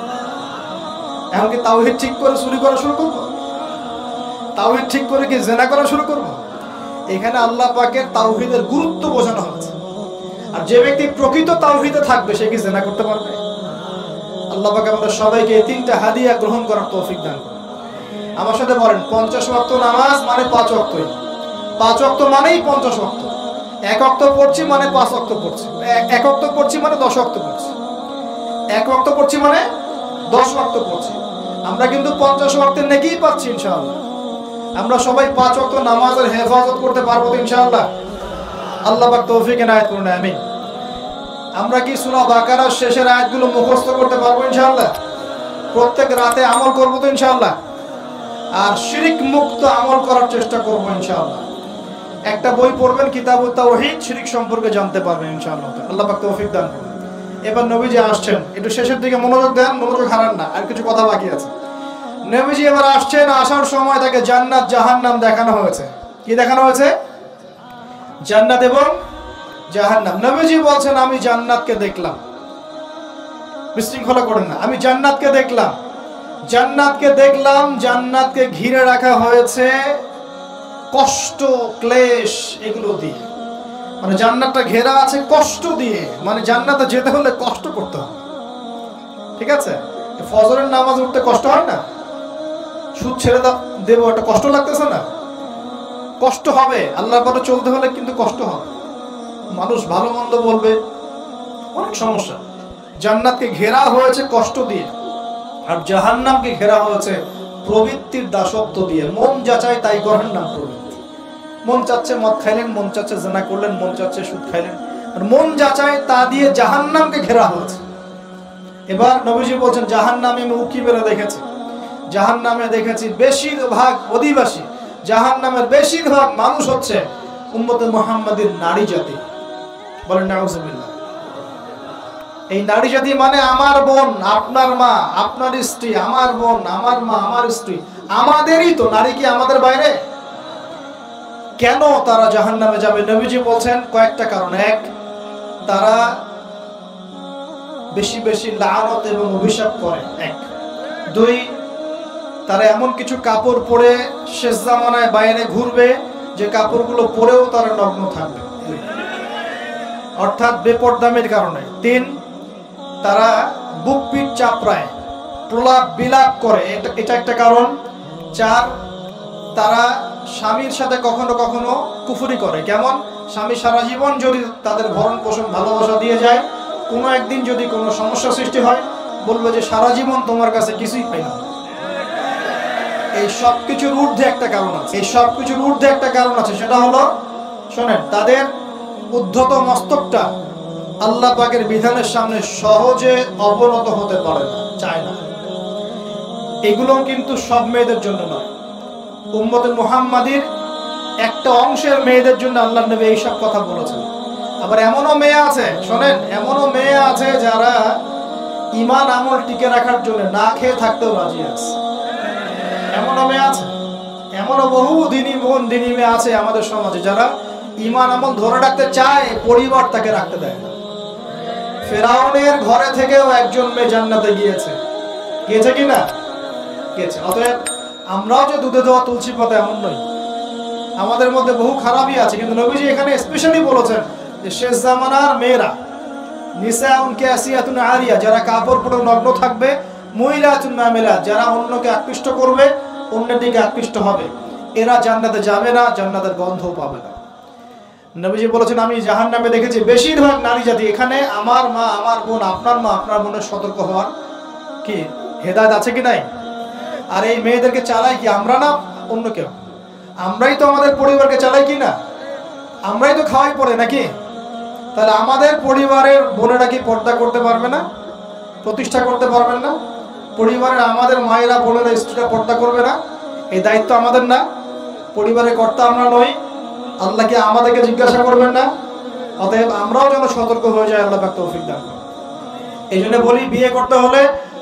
এমনকি তাওহীদ ঠিক করে চুরি করা শুরু করবো? তাওহীদ ঠিক করে কি জেনা করা শুরু করবো? এখানে আল্লাহ পাকের তাওহীদের গুরুত্ব বোঝানো হচ্ছে। আর যে ব্যক্তি প্রকৃত তাওহীদে থাকবে সে কি জেনা করতে পারবে? আল্লাহ পাক আমাদের সবাইকে এই তিনটা হাদিয়া গ্রহণ করার তৌফিক দান করুন। আমার সাথে বলেন, 50 ওয়াক্ত নামাজ মানে 5 ওয়াক্তই। 5 ওয়াক্ত মানেই 50 ওয়াক্ত। 1 ওয়াক্ত পড়ছি মানে 5 ওয়াক্ত পড়ছি। 1 ওয়াক্ত পড়ছি মানে 10 ওয়াক্ত পড়ছি। 1 ওয়াক্ত পড়ছি মানে 10 ওয়াক্ত পড়ছি। আমরা কিন্তু 50 ওয়াক্তের নেকিই পাচ্ছি ইনশাআল্লাহ। আমরা সবাই 5 ওয়াক্ত নামাজের হেফাজত করতে পারবো তো ইনশাআল্লাহ? আল্লাহ পাক তৌফিক এনায়েত করুন, আমিন। আমরা কি সূরা বাকারার শেষের আয়াতগুলো মুখস্থ করতে পারবো ইনশাআল্লাহ? প্রত্যেক রাতে আমল করবো তো ইনশাআল্লাহ? আর শিরিক মুক্ত আমল করার চেষ্টা করবো ইনশাআল্লাহ। একটা বই পড়বেন, কিতাবুত তাওহীদ, শিরিক সম্পর্কে জানতে পারবেন ইনশাআল্লাহ। আল্লাহ পাক তৌফিক দান করুন। এবার নবীজি আসছেন, একটু শেষের দিকে মনোযোগ দেন, মনোযোগ হারান না, আর কিছু কথা বাকি আছে। নবীজি এবার আসছেন, আসার সময় তাকে জান্নাত জাহান্নাম দেখানো হয়েছে। কি দেখানো হয়েছে? জান্নাত এবং জাহান্নাম। নবীজি বলছেন আমি জান্নাতকে দেখলাম। বিশৃঙ্খলা করেন না, আমি জান্নাতকে দেখলাম। জান্নাতকে দেখলাম, জান্নাতকে ঘিরে রাখা হয়েছে কষ্ট, ক্লেশ, এগুলো দিয়ে। মানে জান্নাতটা ঘেরা আছে কষ্ট দিয়ে, মানে জান্নাতে যেতে হলে কষ্ট করতে হবে। ঠিক আছে? ফজরের নামাজ উঠতে কষ্ট হয় না? সুদ ছেড়ে দেবো, একটা কষ্ট লাগতেছে না? কষ্ট হবে। আল্লাহর পথে চলতে হলে কিন্তু কষ্ট হবে। মানুষ ভালো মন্দ বলবে, অনেক সমস্যা। জান্নাতকে ঘেরা হয়েছে কষ্ট দিয়ে, আর জাহান্নামকে ঘেরা হয়েছে প্রবৃত্তির দাসত্ব দিয়ে। মন যাচাই তাই করেন না প্রবৃত্তি। মন চাচ্ছে মদ খাইলেন, মন চাচ্ছে জেনা করলেন, মন চাচ্ছে সুদ খাইলেন, আর মন যাচাই তা দিয়ে জাহান্নামকে ঘেরা হয়েছে। এবার নবীজি বলছেন জাহান্নামে আমি উকি মেরে দেখেছি, জাহান্নামে দেখেছি বেশিরভাগ অধিবাসী, জাহান্নামের বেশিরভাগ মানুষ হচ্ছে উম্মতে মুহাম্মাদের নারী জাতি। বলেন নাউজুবিল্লাহ। এই নারী জাতি মানে আমার বোন, আপনার মা, আপনার স্ত্রী, আমার বোন, আমার মা, আমার স্ত্রী, আমাদেরই তো। নারী কি আমাদের বাইরে? কেন তারা জাহান্নামে যাবে? নবীজি বলছেন কয়েকটা কারণ। এক, তারা বেশি বেশি লানত এবং অভিশাপ করে। এক। দুই, তারা এমন কিছু কাপড় পরে শেষ জামানায় বাইরে ঘুরবে যে কাপড়গুলো পরেও তারা নগ্ন থাকবে, অর্থাৎ বেপরদামের কারণে। তিন, তারা বুক পিঠ চাপড়ায়, প্রলাপ বিলাপ করে, এটা একটা কারণ। চার, তারা স্বামীর সাথে কখনো কখনো কুফরি করে। কেমন? স্বামী সারা জীবন যদি তাদের ভরণ পোষণ ভালোবাসা দিয়ে যায়, কোনো একদিন যদি কোনো সমস্যা সৃষ্টি হয়, বলবে যে সারা জীবন তোমার কাছে কিছুই পাই না। এই সব কিছুর ঊর্ধ্বে একটা কারণ আছে, এই সব কিছুর ঊর্ধ্বে একটা কারণ আছে। সেটা হলো, শোনেন, তাদের উদ্ধত মস্তকটা আল্লাহ পাকের বিধানের সামনে সহজে অবনত হতে পারে না, চায় না। এগুলো কিন্তু সব মেয়েদের জন্য নয়, উম্মতে মুহাম্মাদির একটা অংশের মেয়েদের জন্য আল্লাহ নবী এইসব কথা বলেছেন। আবার এমনও মেয়ে আছে, শোনেন, এমনও মেয়ে আছে যারা ঈমান আমল টিকে রাখার জন্য না খেয়ে থাকতেও রাজি আছে। এমনও মেয়ে আছে, এমনও বহু দিনী বোন, দিনী মেয়ে আছে আমাদের সমাজে যারা ঈমান আমল ধরে রাখতে চায়, পরিবার তাকে রাখতে দেয় না। ফেরাউনের ঘরে থেকেও একজন মেয়ে জান্নাতে গিয়েছে, গিয়েছে কিনা? গিয়েছে। অতএব আমরাও যে দুধে দেওয়া তুলসী পাতা এমন নই, আমাদের মধ্যে বহু খারাপই আছে। কিন্তু নবীজি এখানে স্পেশালি বলেছেন যে শেষ জামানার মেয়েরা, নিসাউন কাসিয়াতুন আরিয়া, যারা কাপড় পরে নগ্ন থাকবে, মুইলাতুন নামিলাত, যারা অন্যকে আকৃষ্ট করবে, অন্যের দিকে আকৃষ্ট হবে, এরা জান্নাতে যাবে না, জান্নাতের গন্ধও পাবে না। নবীজি বলেছেন আমি জাহান্নামে দেখেছি বেশিরভাগ নারী জাতি। এখানে আমার মা, আমার বোন, আপনার মা, আপনার বোনের সতর্ক হওয়ার কি হেদায়েত আছে কি নাই? আর এই মেয়েদেরকে চালাই কি আমরা না অন্য কেউ? আমরাই তো আমাদের পরিবারকে চালাই কি না? আমরাই তো খাওয়াই পড়ে নাকি? তাহলে আমাদের পরিবারের বোনেরা কি পর্দা করতে পারবে না, প্রতিষ্ঠা করতে পারবেন না? পরিবারের আমাদের মায়েরা, বোনেরা, স্ত্রীরা পর্দা করবে না? এই দায়িত্ব আমাদের না? পরিবারের কর্তা আমরা নই? আল্লাহ কি আমাদেরকে জিজ্ঞাসা করবেন না? অতএব আমরাও যেন সতর্ক হয়ে যাই, আল্লাহ পাক তৌফিক দান করুন। এই জন্য বলি, বিয়ে করতে হলে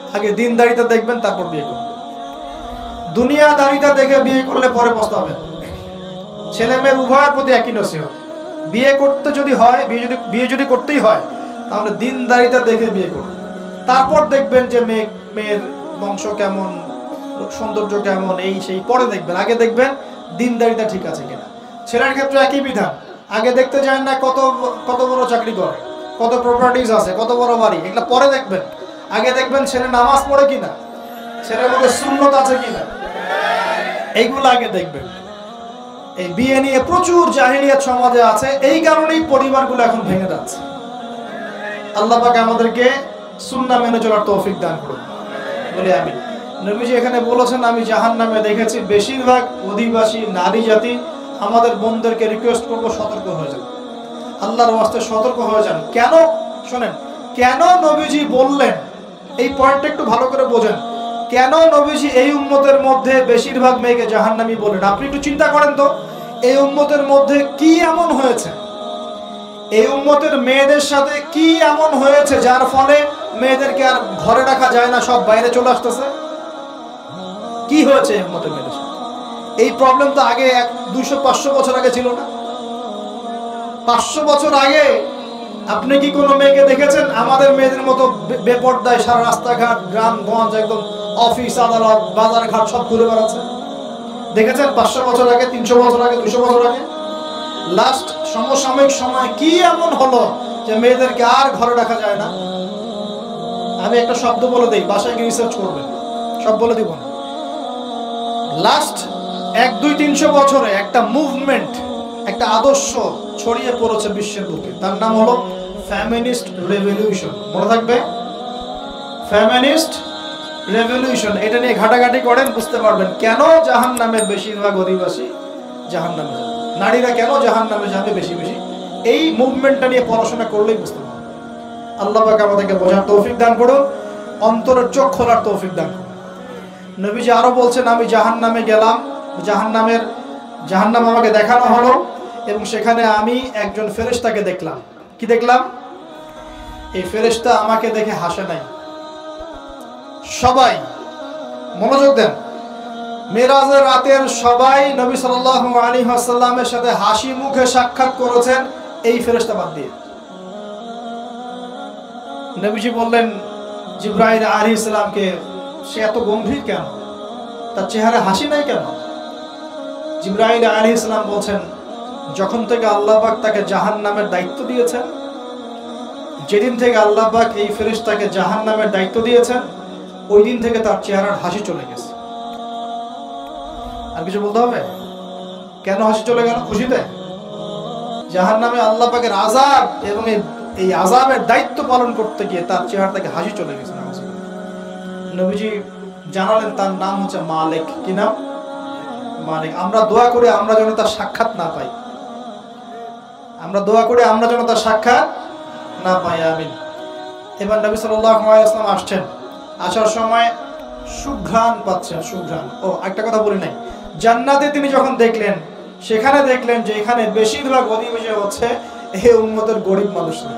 আগে দিনদারিতা দেখবেন, তারপর বিয়ে করবেন। দুনিয়াদারিতা দেখে বিয়ে করলে পরে পস্তাবেন। ছেলে মেয়ের উভয়ের প্রতি একই নসিহত, বিয়ে করতে যদি হয়, বিয়ে যদি করতেই হয়, তাহলে দিনদারিতা দেখে বিয়ে করুন। তারপর দেখবেন যে মেয়ের বংশ কেমন, সৌন্দর্য কেমন, এই সেই পরে দেখবেন। আগে দেখবেন দিনদারিতা ঠিক আছে কিনা। ছেলের ক্ষেত্রে একই বিধান, আগে দেখতে যান না কত বড় চাকরি করে, কত প্রপার্টিজ আছে, কত বড় বাড়ি, এগুলো পরে দেখবেন। আগে দেখবেন ছেলে নামাজ পড়ে কিনা, ছেলের মধ্যে সুন্নত আছে কিনা, এইগুলো আগে দেখবেন। এই বিয়ে নিয়ে প্রচুর জাহেলিয়াত সমাজে আছে, এই কারণেই পরিবারগুলো এখন ভেঙে যাচ্ছে। আল্লাহ পাক আমাদেরকে সুন্নাহ মেনে চলার তৌফিক দান করুন, বলে আমি। নবীজি এখানে বলেছেন, আমি জাহান্নামে দেখেছি বেশিরভাগ অধিবাসী নারী জাতি। আমাদের বোনদেরকে রিকোয়েস্ট করবো, সতর্ক হয়ে যান, আল্লাহর ওয়াস্তে সতর্ক হয়ে যান। কেন শোনেন, কেন নবীজি বললেন, এই পয়েন্টটা একটু ভালো করে বোঝেন। কেন নবীজি এই উম্মতের মধ্যে বেশিরভাগ মেয়েকে জাহান্নামী বলেন? আপনি একটু চিন্তা করেন তো, এই উম্মতের মধ্যে কি এমন হয়েছে, এই উম্মতের মেয়েদের সাথে কি এমন হয়েছে যার ফলে মেয়েদেরকে আর ঘরে রাখা যায় না, সব বাইরে চলে আসতেছে? কি হয়েছে এই উম্মতের মেয়েদের সাথে? এই প্রবলেম তো আগে 200-500 বছর আগে ছিল না। 500 বছর আগে আপনি কি কোনো মেয়েকে দেখেছেন আমাদের মেয়েদের মতো বেপরদায় সারা রাস্তাঘাট, গ্রামগঞ্জ, একদম অফিস আদালত বাজার ঘাট সব ঘুরে বেড়াচ্ছে? দেখেছেন 500 বছর আগে, 300 বছর আগে, 200 বছর আগে? লাস্ট সমসাময়িক সময় কি এমন হলো যে মেয়েদেরকে আর ঘরে রাখা যায় না? আমি একটা শব্দ বলে দিই, বাসায় গিয়ে রিসার্চ করবেন, সব বলে দিব না। লাস্ট 100-200-300 বছরে একটা মুভমেন্ট, একটা আদর্শ ছড়িয়ে পড়েছে বিশ্বের বুকে, তার নাম হলো ফেমিনিস্ট রেভলিউশন। মনে থাকবে, ফেমিনিস্ট রেভলিউশন। এটা নিয়ে ঘাটাঘাটি করেন, বুঝতে পারবেন কেন জাহান্নামের বেশিরভাগ অধিবাসী জাহান্নামে যাবে, নারীরা কেন জাহান্নামে যাবে বেশি বেশি। এই মুভমেন্টটা নিয়ে পড়াশোনা করলেই বুঝতে পারবেন। আল্লাহ পাক আমাদেরকে বোঝার তৌফিক দান করুন, অন্তরের চোখ খোলার তৌফিক দান করুন। নবীজি আরো বলছেন, আমি জাহান্নামে গেলাম, জাহান্নাম আমাকে দেখানো হলো, এবং সেখানে আমি একজন ফেরেশতাকে দেখলাম। কি দেখলাম? এই ফেরেশতা আমাকে দেখে হাসে নাই। সবাই মনোযোগ দেন, মেরাজের রাতের সবাই নবী সাল্লাল্লাহু আলাইহি ওয়াসাল্লামের সাথে হাসি মুখে সাক্ষাৎ করেছেন, এই ফেরেশতা বাদ দিয়ে। নবীজি বললেন জিবরাইল আলাইহিস সালামকে, সে এত গম্ভীর কেন, তার চেহারা হাসি নাই কেন? জিবরাইল আলাইহিস সালাম বলছেন, যখন থেকে আল্লাহ পাক তাকে জাহান্নামের দায়িত্ব দিয়েছেন, যেদিন থেকে আল্লাহ পাক এই ফেরেশতাকে জাহান্নামের দায়িত্ব দিয়েছেন, ওই দিন থেকে তার চেহারার হাসি চলে গেছে। আর কিছু বলতে হবে? কেন হাসি চলে গেল? খুশিতে? জাহান্নামে আল্লাহ পাকের আযাব এবং এই আযাবের দায়িত্ব পালন করতে গিয়ে তার চেহারা থেকে হাসি চলে গেছে। নবীজি জানালেন তার নাম হচ্ছে মালিক। কি নাম? মালিক। আমরা দোয়া করি আমরা যেন তার সাক্ষাৎ না পাই, আমরা দোয়া করি আমরা যেন তার সাক্ষাৎ না পাই, আমিন। এবার নবী সাল্লাল্লাহু আলাইহি ওয়াসাল্লাম আসছেন, আসার সময় সুঘ্রাণ পাচ্ছেন, সুঘ্রাণ। ও একটা কথা বলি নাই, জান্নাতে তিনি যখন দেখলেন, সেখানে দেখলেন যে এখানে বেশিরভাগ অধিবাসী হচ্ছে এই উম্মতের গরিব মানুষরা।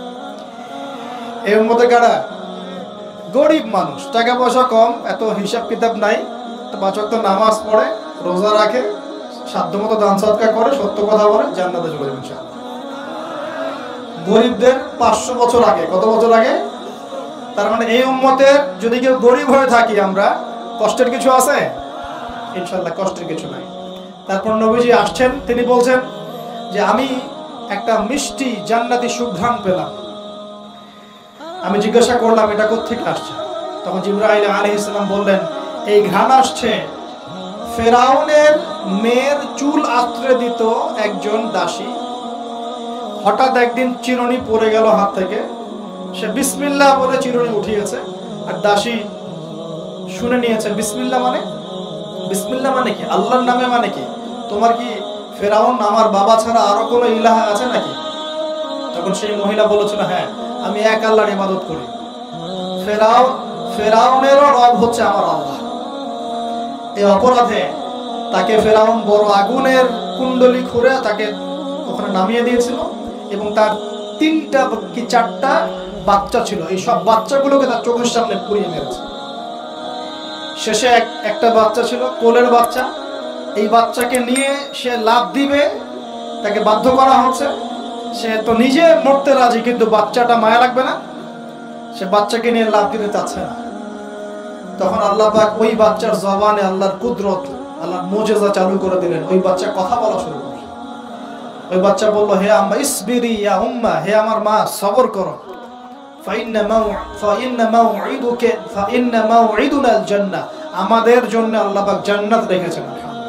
এই উম্মতে কারা? গরিব মানুষ, টাকা পয়সা কম, এত হিসাব কিতাব নাই, তো 5 ওয়াক্ত নামাজ পড়ে, রোজা রাখে, সাধ্যমতো দান সদকা করে, সত্য কথা বলে, জান্নাতে চলে যাবে ইনশাআল্লাহ। গরিবদের 500 বছর আগে, কত বছর আগে? তার মানে এই উম্মতের যদি কেউ গরিব হয়ে থাকি আমরা, কষ্টের কিছু আছে? ইনশাআল্লাহ কষ্টের কিছু নাই। তারপর নবীজি আসছেন, তিনি বলছেন যে আমি একটা মিষ্টি জান্নাতি সুঘ্রাণ পেলাম। আমি জিজ্ঞাসা করলাম এটা কোত্থেকে আসছে? তখন জিবরাইল আলাইহিস সালাম বললেন, এই ঘ্রাণ আসছে ফেরাউনের মেয়ের চুল আঁচড়ে দিত একজন দাসী, হঠাৎ একদিন চিরুনি পড়ে গেল হাত থেকে, সে বিসমিল্লাহ বলে চিরুনি উঠিয়েছে, আর দাসী শুনে নিয়েছে। বিসমিল্লাহ মানে কি? আল্লাহর নামে মানে কি? তোমার কি ফেরাউন আমার বাবা ছাড়া আরো কোনো ইলাহ আছে নাকি? তখন সেই মহিলা বলেছিল, হ্যাঁ আমি এক আল্লাহর ইবাদত করি, ফেরাউনেরও রব হচ্ছে আমার আল্লাহ। এই অপরাধে তাকে ফেরাউন বড় আগুনের কুণ্ডলি খুঁড়ে তাকে ওখানে নামিয়ে দিয়েছিল, এবং তার 3টা কি 4টা বাচ্চা ছিল, এই সব বাচ্চাগুলোকে তার চোখের সামনে পুড়িয়ে মেরেছে। শেষে একটা বাচ্চা ছিল, কোলের বাচ্চা, এই বাচ্চাকে নিয়ে সে লাফ দিবে, তাকে বাধ্য করা হচ্ছে। সে তো নিজে মরতে রাজি, কিন্তু বাচ্চাটা মায়া লাগবে না, সে বাচ্চাকে নিয়ে লাফ দিতে চাচ্ছে না। তখন আল্লাহ পাক ওই বাচ্চার জবানে আল্লাহর কুদরত, আল্লাহর মুজিজা চালু করে দিলেন। ওই বাচ্চা কথা বলা শুরু করল। ওই বাচ্চা বলল, হে আম্মা ইসবিরি ইয়া উম্মা, হে আমার মা সবর করো। ফাইন্না মাউইদুনাল জান্নাহ, আমাদের জন্য আল্লাহ পাক জান্নাত রেখেছেন।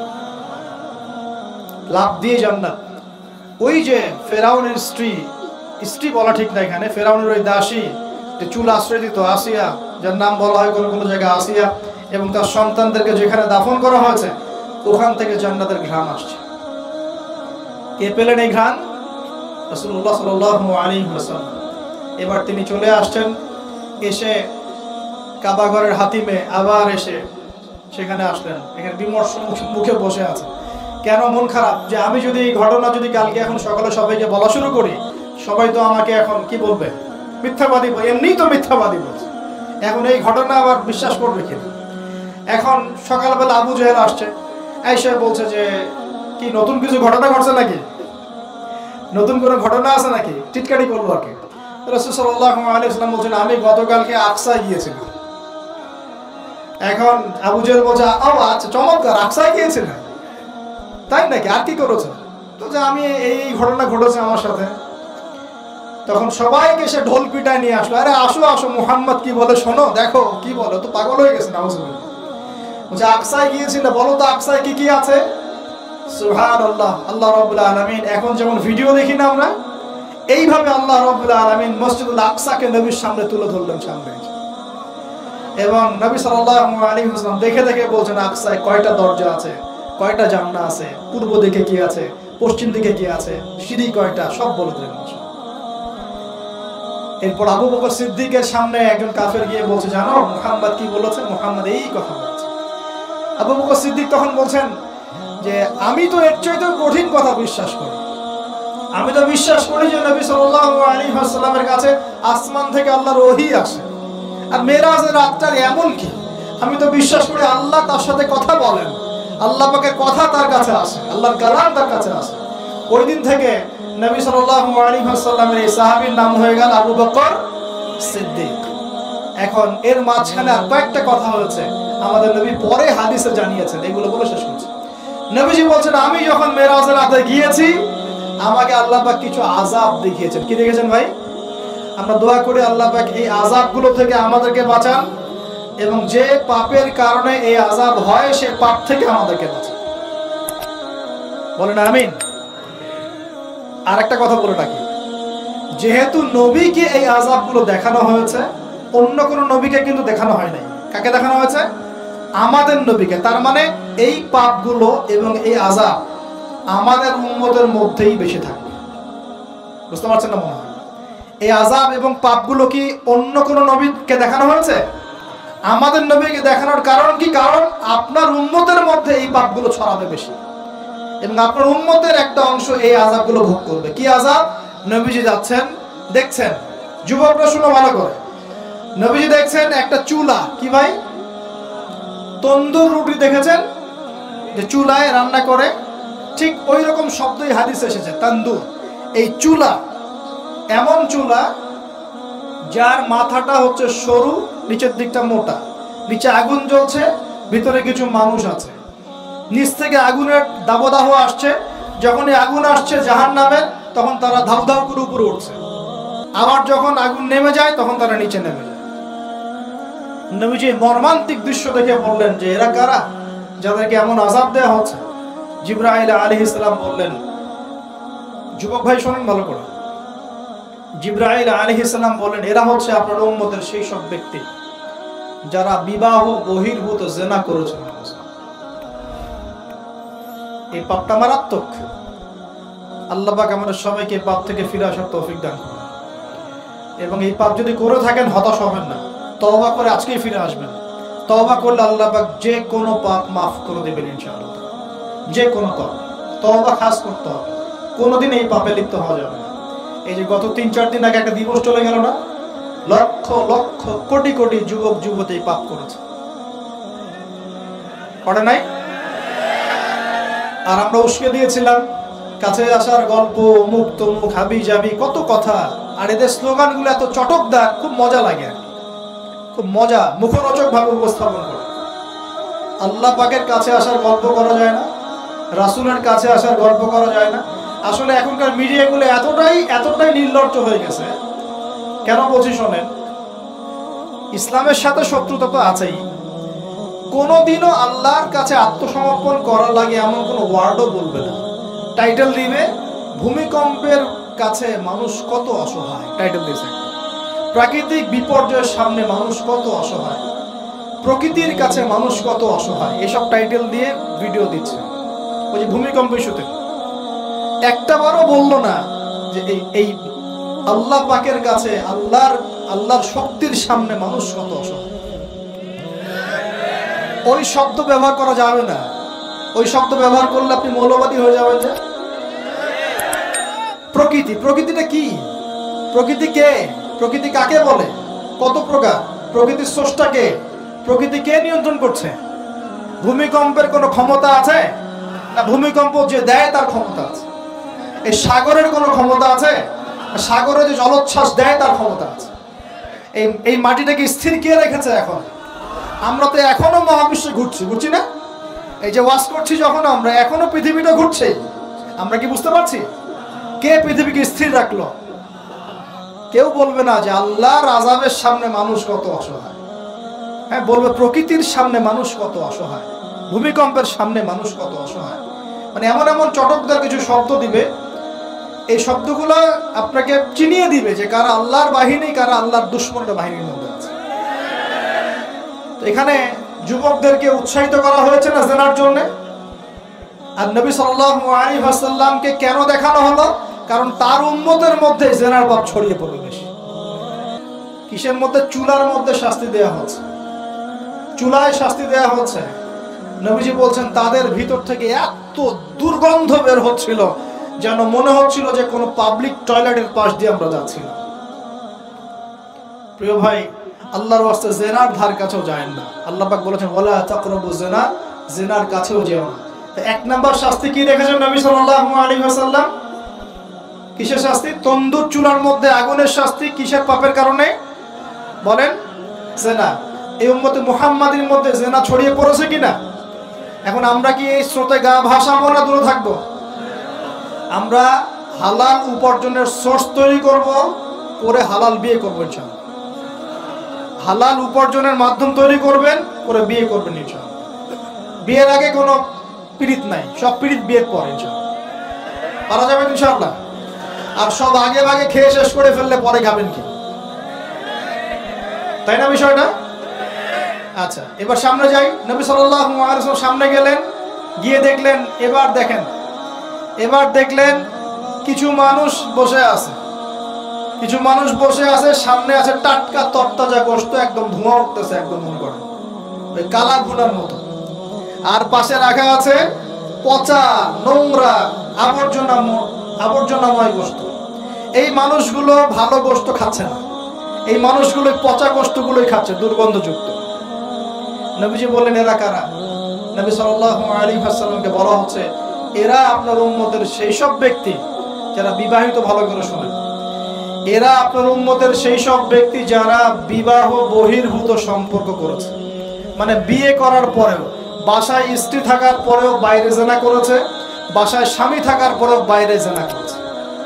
লাভ দিয়ে জান্নাত। ওই যে ফেরাউনের স্ত্রী বলা ঠিক না এখানে, ফেরাউনের ওই দাসী যে চুল আশ্রয় দিত, আসিয়া, যার নাম বলা হয় কোনো কোনো জায়গায় আসিয়া, এবং তার সন্তানদেরকে যেখানে দাফন করা হয়েছে ওখান থেকে জান্নাতের ঘ্রাণ আসছে। কে পেলেন এই ঘ্রাণ? রাসূলুল্লাহ সাল্লাল্লাহু আলাইহি ওয়াসাল্লাম। এবার তিনি চলে আসছেন, এসে কাবা ঘরের হাতিমে আবার এসে সেখানে আসলেন। এখানে বিমর্ষ মুখে বসে আছে। কেন মন খারাপ? যে আমি যদি এই ঘটনা যদি কালকে এখন সকালে সবাইকে বলা শুরু করি, সবাই তো আমাকে এখন কি বলবে? মিথ্যাবাদী। এমনিই তো মিথ্যাবাদী বলছে, এখন এই ঘটনা আবার বিশ্বাস করবে কিনা? এখন সকালবেলা আবু জেহেল আসছে, এসে বলছে যে কি নতুন কিছু ঘটনা ঘটছে নাকি, নতুন কোনো ঘটনা আছে নাকি, টিটকারি করলো আর কি। রাসূল সাল্লাল্লাহু আলাইহি ওয়াসাল্লাম বলছেন, আমি গতকালকে আকসায় গিয়েছিলাম। এখন আবু জেহেল বলছে, ও আচ্ছা চমৎকার, আকসায় গিয়েছিলেন, তাই নাকি, আর কি করেছে? তো যে আমি এই ঘটনা ঘটেছে আমার সাথে। তখন সবাইকে সে ঢোল পিটায় নিয়ে আসলো, আরে আসো আসো, মুহাম্মদ কি বলে শোনো, দেখো কি বলে। তো পাগল হয়ে গেছে নাউজুবিল্লাহ। বলছে আকসায় গিয়েছিল, বলো তো আকসায় কি কি আছে? সুবহানাল্লাহ, আল্লাহ রাব্বুল আলামিন এখন যেমন ভিডিও দেখি না আমরা, এইভাবে আল্লাহ রাব্বুল আলামিন মসজিদুল আকসাকে নবীর সামনে তুলে ধরলেন সামনে। এবং নবী সাল্লাল্লাহু আলাইহি ওয়াসাল্লাম দেখে দেখে বলছেন আকসায় কয়টা দরজা আছে, কয়টা জান্নাত আছে, পূর্ব দিকে কি আছে, পশ্চিম দিকে কি আছে, সিঁড়ি কয়টা, সব বলে দিলেন। এরপর আবু বকর সিদ্দিকের সামনে একজন কাফের গিয়ে বলছে, জানো মুহাম্মদ কি বলেছে? মুহাম্মদ এই কথা বলেছে। আবু বকর সিদ্দিক তখন বলছেন যে আমি তো এর চাইতেও কঠিন কথা বিশ্বাস করি। আমি তো বিশ্বাস করি যে নবী সাল্লাল্লাহু আলাইহি ওয়াসাল্লামের কাছে আসমান থেকে আল্লাহর ওহী আসে, আর মেরাজের রাতটা এমন কি, আমি তো বিশ্বাস করি আল্লাহ তার সাথে কথা বলেন, আল্লাহ পাকের কথা তার কাছে আসে, আল্লাহর কালাম তার কাছে আসে। ওই দিন থেকে নবী সাল্লাল্লাহু আলাইহি ওয়াসাল্লামের এই সাহাবীর নাম হয়ে গেল আবু বকর সিদ্দিক। এখন এর মাঝখানে আর কয়েকটা কথা হয়েছে, আমাদের নবী পরে হাদিসে জানিয়েছেন, এগুলো বলে শেষ করছি। নবীজি বলছেন, আমি যখন মেরাজের রাতে গিয়েছি আমাকে আল্লাহ পাক কিছু আযাব দেখিয়েছেন। কি দেখেছেন ভাই? আমরা দোয়া করি আল্লাহ পাক এই আযাবগুলো থেকে আমাদেরকে বাঁচান, এবং যে পাপের কারণে এই আযাব হয় সে পাপ থেকে আমাদেরকে বাঁচান। বলেন আমিন। আর একটা কথা বলে রাখি, যেহেতু নবীকে এই আযাবগুলো দেখানো হয়েছে, অন্য কোন নবীকে কিন্তু দেখানো হয় নাই। কাকে দেখানো হয়েছে? আমাদের নবীকে। তার মানে এই পাপগুলো এবং এই আযাব আমাদের উম্মতের মধ্যেই বেশি থাকবে। বুঝতে পারছেন না? মনে হয় এই আযাব এবং পাপগুলো কি অন্য কোন নবীকে দেখানো হয়েছে? আমাদের নবীকে দেখানোর কারণ কি? কারণ আপনার উম্মতের মধ্যে এই পাপগুলো ছড়াবে বেশি, এবং আপনার উম্মতের একটা অংশ এই আযাবগুলো ভোগ করবে। কি আযাব? নবীজি যাচ্ছেন, দেখছেন, যুবকরা শুনো ভালো করে, নবীজি দেখছেন একটা চুলা, কি ভাই, তন্দুর রুটি দেখেছেন যে চুলায় রান্না করে, ঠিক ওই রকম শব্দই হাদিসে এসেছে, তন্দুর। এই চুলা এমন চুলা যার মাথাটা হচ্ছে সরু, নিচের দিকটা মোটা, নিচে আগুন জ্বলছে, ভিতরে কিছু মানুষ আছে, নিচ থেকে আগুনের দাবদাহ আসছে। যখন এই আগুন আসছে জাহান্নামের, তখন তারা ধাউ ধাউ করে উপরে উঠছে, আবার যখন আগুন নেমে যায় তখন তারা নিচে নেমে যায়। নবীজি মর্মান্তিক দৃশ্য দেখে বললেন যে এরা কারা, যাদেরকে এমন আযাব দেওয়া হচ্ছে? জিবরাইল আলাইহিস সালাম বললেন, যুবক ভাই শোনেন ভালো করে, জিবরাইল আলাইহিস সালাম বললেন, এরা হচ্ছে আপনার উম্মতের সেই সব ব্যক্তি যারা বিবাহ বহির্ভূত জিনা করেছে। এই পাপটা মারাত্মক। আল্লাহ পাক আমাদের সবাইকে পাপ থেকে ফিরে আসার তৌফিক দান করুন, এবং এই পাপ যদি করে থাকেন হতাশ হবেন না, তওবা করে আজকেই ফিরে আসবেন। তওবা করলে আল্লাহ পাক যে কোনো পাপ মাফ করে দেবেন ইনশাআল্লাহ। যে কোনো পাপ, তওবা খাস করতে হবে, কোনোদিন এই পাপে লিপ্ত হওয়া যাবে না। এই যে গত 3-4 দিন আগে একটা দিবস চলে গেল না, লক্ষ লক্ষ কোটি কোটি যুবক যুবতী পাপ করেছে, করে নাই? আর আমরা উস্কে দিয়েছিলাম কাছে আসার গল্প, মুখ তমুক, হাবি জাবি, কত কথা। আর এদের স্লোগানগুলো এত চটকদার, খুব মজা লাগে, খুব মজা, মুখরোচক ভাবে উপস্থাপন করে। আল্লাহ পাকের কাছে আসার গল্প করা যায় না, রাসূলের কাছে আসার গল্প করা যায় না। আসলে এখনকার মিডিয়াগুলো এতটাই নির্লজ্জ হয়ে গেছে। কেন বলছি শোনেন, ইসলামের সাথে শত্রুতা তো আছেই, কোনোদিনও আল্লাহর কাছে আত্মসমর্পণ করা লাগে এমন কোনো ওয়ার্ডও বলবে না। টাইটেল দিবে ভূমিকম্পের কাছে মানুষ কত অসহায়, টাইটেল দিয়েছে। প্রাকৃতিক বিপর্যয়ের সামনে মানুষ কত অসহায়, প্রকৃতির কাছে মানুষ কত অসহায়, এসব টাইটেল দিয়ে ভিডিও দিচ্ছে। ওই যে ভূমিকম্প ইস্যুতে একটা বারও বললো না যে এই আল্লাহ পাকের কাছে, আল্লাহর শক্তির সামনে মানুষ কত অসহায়। ওই শব্দ ব্যবহার করা যাবে না। ওই শব্দ ব্যবহার করলে আপনি মৌলবাদী হয়ে যাবেন। যে প্রকৃতিটা কি? প্রকৃতি কে? প্রকৃতি কাকে বলে? কত প্রকার? প্রকৃতির স্রষ্টা কে? প্রকৃতি কে নিয়ন্ত্রণ করছে? ভূমিকম্পের কোনো ক্ষমতা আছে না? ভূমিকম্প যে দেয় তার ক্ষমতা আছে। এই সাগরের কোনো ক্ষমতা আছে? সাগরে যে জলোচ্ছ্বাস দেয় তার ক্ষমতা আছে। এই মাটিটাকে স্থির কে রেখেছে? এখন আমরা তো এখনো মহাবিশ্বে ঘুরছি না? এই যে ওয়াজ করছি যখন আমরা, এখনো পৃথিবীটা ঘুরছে। আমরা কি বুঝতে পারছি কে পৃথিবীকে স্থির রাখলো? কেউ বলবে না যে আল্লাহর আযাবের সামনে মানুষ কত অসহায়। হ্যাঁ, বলবে প্রকৃতির সামনে মানুষ কত অসহায়, ভূমিকম্পের সামনে মানুষ কত অসহায়। মানে এমন এমন চটকদার কিছু শব্দ দিবে, এই শব্দগুলো আপনাকে চিনিয়ে দিবে যে কারা আল্লাহর বাহিনী, কারা আল্লাহর দুশমনের বাহিনীর মধ্যে আছে। এখানে যুবকদেরকে উৎসাহিত করা হয়েছে না জেনার জন্য। আর নবী সাল্লাল্লাহু আলাইহি ওয়াসাল্লামকে কেন দেখানো হলো? কারণ তার উম্মতের মধ্যে জেনার পাপ ছড়িয়ে পড়বে বেশি। কিসের মধ্যে? চুলার মধ্যে শাস্তি দেওয়া হচ্ছে, চুলায় শাস্তি দেওয়া হচ্ছে। নবীজি বলছেন তাদের ভিতর থেকে এত দুর্গন্ধ বের হচ্ছিল যেন মনে হচ্ছিল যে কোনো পাবলিক টয়লেটের পাশ দিয়ে আমরা যাচ্ছিলাম। প্রিয় ভাই, আল্লাহর ওয়াস্তে জিনার ধার কাছেও যায় না। আল্লাহ পাক বলেছেন ওয়ালা তাকরাবু জিনা, জিনার কাছেও যেও না। এক নাম্বার শাস্তি কি রেখেছেন নবী সাল্লাল্লাহু আলাইহি ওয়াসাল্লাম? কিসের শাস্তি? তন্দুর চুলার মধ্যে আগুনের শাস্তি। কিসের পাপের কারণে? বলেন, জিনা। এই উম্মতে মুহাম্মাদির মধ্যে জিনা ছড়িয়ে পড়েছে কিনা? এখন আমরা কি এই স্রোতে গা ভাসাবো না দূরে থাকবো? আমরা হালাল উপার্জনের সোর্স তৈরি করব, পরে হালাল বিয়ে করবো ইনশাআল্লাহ। হালাল উপার্জনের মাধ্যম তৈরি করবেন, পরে বিয়ে করবেন ইনশাআল্লাহ। বিয়ের আগে কোনো পীড়িত নাই, সব পীড়িত বিয়ের পর ইনশাআল্লাহ পারা যাবে ইনশাআল্লাহ। আর সব আগে ভাগে খেয়ে শেষ করে ফেললে পরে খাবেন কি? তাই না বিষয়টা? আচ্ছা, এবার সামনে যাই। নবী সাল্লাল্লাহু আলাইহি ওয়াসাল্লাম সামনে গেলেন, গিয়ে দেখলেন, এবার দেখলেন কিছু মানুষ বসে আছে, সামনে আছে টাটকা তরতাজা গোশত, একদম ধোঁয়া উঠতেছে, একদম মনে করেন ওই কালা ভুনার মতো। আর পাশে রাখা আছে পচা, নোংরা, আবর্জনাময় গোশত। এই মানুষগুলো ভালো গোশত খাচ্ছে না, এই মানুষগুলো পচা গোশতগুলোই খাচ্ছে, দুর্গন্ধযুক্ত। নবীজি বললেন এরা কারা? নবী সাল্লাল্লাহু আলাইহি ওয়াসাল্লামকে বলা হচ্ছে এরা আপনার উম্মতের সেই সব ব্যক্তি যারা বিবাহিত, ভালো করে শুনেন, এরা আপনার উম্মতের সেই সব ব্যক্তি যারা বিবাহ বহির্ভূত সম্পর্ক করেছে। মানে বিয়ে করার পরেও, বাসায় স্ত্রী থাকার পরেও বাইরে জেনা করেছে, বাসায় স্বামী থাকার পরেও বাইরে জেনা করেছে।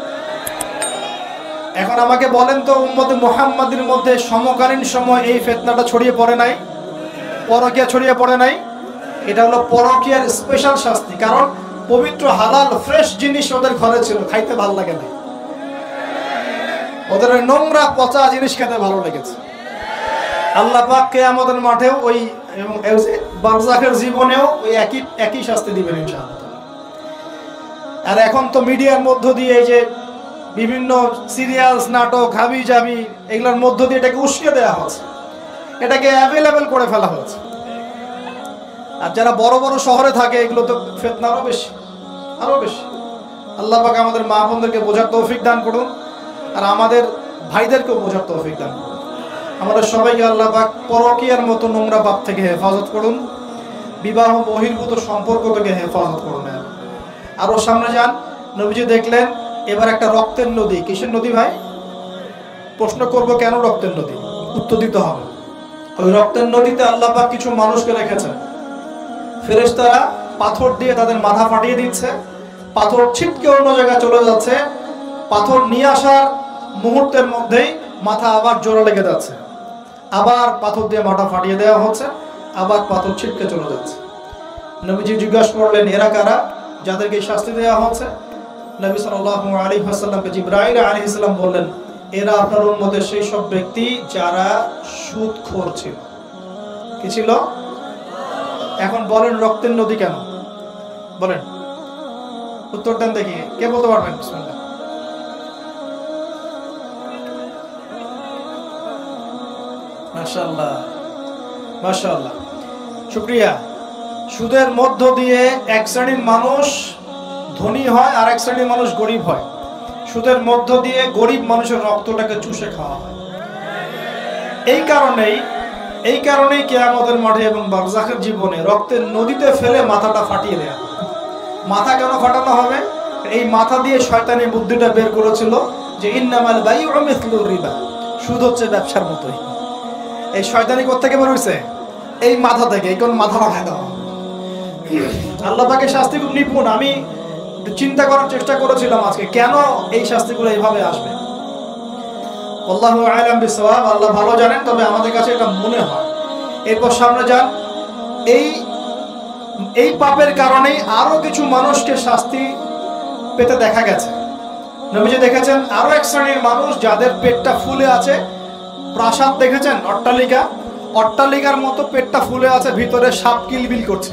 এখন আমাকে বলেন তো, উম্মতে মুহাম্মাদির মধ্যে সমকালীন সময় এই ফিতনাটা ছড়িয়ে পড়ে নাই? পরকীয়া ছড়িয়ে পড়ে নাই? এটা হলো পরকীয়ার স্পেশাল শাস্তি। কারণ পবিত্র হালাল ফ্রেশ জিনিস ওদের ঘরে ছিল, খাইতে ভালো লাগে না, ওদের ওই নোংরা পচা জিনিস খেতে ভালো লেগেছে। আল্লাহ পাক কিয়ামতের মাঠেও ওই বারজাখের জীবনেও ওই একই শাস্তি দিবেন ইনশাআল্লাহ। আর এখন তো মিডিয়ার মধ্য দিয়ে এই যে বিভিন্ন সিরিয়ালস, নাটক, হাবি জাবি, এগুলোর মধ্য দিয়ে এটাকে উস্কে দেওয়া হচ্ছে, এটাকে অ্যাভেলেবেল করে ফেলা হয়েছে। আর যারা বড় বড় শহরে থাকে এগুলো তো ফিতনা আরো বেশি। আল্লাহ পাক আমাদের মা বোনদেরকে বোঝার তৌফিক দান করুন, আর আমাদের ভাইদেরকেও বোঝার তৌফিক দান করুন। আমাদের সবাইকে আল্লাহ পাক পরকীয়ার মতো নোংরা পাপ থেকে হেফাজত করুন, বিবাহ বহির্ভূত সম্পর্ক থেকে হেফাজত করুন। আরো সামনে যান, নবীজি দেখলেন এবার একটা রক্তের নদী। কিসের নদী ভাই? প্রশ্ন করব কেন রক্তের নদী, উত্তর দিতে হবে। ওই রক্তের নদীতে আল্লাহ পাক কিছু মানুষকে রেখেছেন। ফেরেশতারা পাথর দিয়ে তাদের মাথা ফাটিয়ে দিচ্ছে, পাথর ছিটকে অন্য জায়গায় চলে যাচ্ছে, পাথর নিয়ে আসার মুহূর্তের মধ্যেই মাথা আবার জোড়া লেগে যাচ্ছে, আবার পাথর দিয়ে মাথা ফাটিয়ে দেওয়া হচ্ছে, আবার পাথর ছিটকে চলে যাচ্ছে। নবীজি জিজ্ঞাসা করলেন এরা কারা যাদেরকে শাস্তি দেওয়া হচ্ছে? নবী সাল্লাল্লাহু আলাইহি ওয়াসাল্লামকে জিবরাইল আলাইহিস সালাম বললেন এরা আপনার উম্মতের সেই সব ব্যক্তি যারা সুদখোর ছিল। কি ছিল? এখন বলেন রক্তের নদী কেন? বলেন, উত্তর দেন দেখি, কে বলতে পারবেন? বিসমিল্লাহ। মাশাআল্লাহ মাশাআল্লাহ, শুকরিয়া। সুদের মধ্য দিয়ে এক শ্রেণীর মানুষ ধনী হয় আর এক শ্রেণীর মানুষ গরিব হয়। সুদের মধ্য দিয়ে গরিব মানুষের রক্তটাকে চুষে খাওয়া হয়। এই কারণেই কিয়ামতের মাঠে এবং বারজাখের জীবনে রক্তের নদীতে ফেলে মাথাটা ফাটিয়ে দেয়া। মাথা কেন ফাটানো হবে? এই মাথা দিয়ে শয়তানি বুদ্ধিটা বের করেছিল যে ইন্নামাল বাইউ মিসলুর রিবা, সুদ হচ্ছে ব্যবসার মতোই। এই শয়তানি কোত্থেকে বের হইছে? এই মাথা থেকে। এই কোন মাথা ফাটায় দাও। আল্লাহ পাকের শাস্তি খুব নিপুণ। আমি চিন্তা করার চেষ্টা করেছিলাম আজকে কেন এই শাস্তিগুলো এইভাবে আসবে। আল্লাহু আ'লাম বিসওয়াব, আল্লাহ ভালো জানেন, তবে আমাদের কাছে এটা মনে হয়। এরপর সামনে যান, এই পাপের কারণেই আরো কিছু মানুষকে শাস্তি পেতে দেখা গেছে। নবীজি দেখেছেন আরো এক শ্রেণীর মানুষ যাদের পেটটা ফুলে আছে। প্রাসাদ দেখেছেন, অট্টালিকার মতো পেটটা ফুলে আছে, ভিতরে সাপ কিলবিল করছে।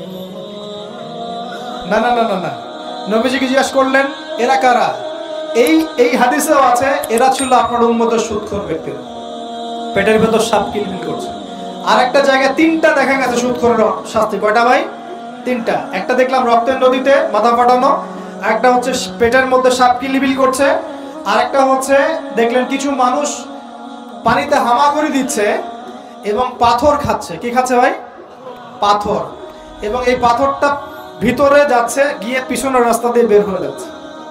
না না না না না, নবীজিকে জিজ্ঞাসা করলেন এরা কারা? এই হাদিসেও আছে এরা ছিল আপনার উম্মতের সুদখোর ব্যক্তিরা, পেটের ভেতর সাপ কিলবিল করছে। আর একটা জায়গায় তিনটা দেখা গেছে সুদখোরের শাস্তি। কয়টা ভাই? তিনটা। একটা দেখলাম রক্তের নদীতে মাথা ফাটানো, একটা হচ্ছে পেটের মধ্যে সাপ কিলবিল করছে, আর একটা হচ্ছে দেখলেন কিছু মানুষ পানিতে হামাগুড়ি দিচ্ছে এবং পাথর খাচ্ছে। কি খাচ্ছে ভাই? পাথর। এবং এই পাথরটা ভিতরে যাচ্ছে, গিয়ে পিছনের রাস্তা দিয়ে বের হয়ে যাচ্ছে।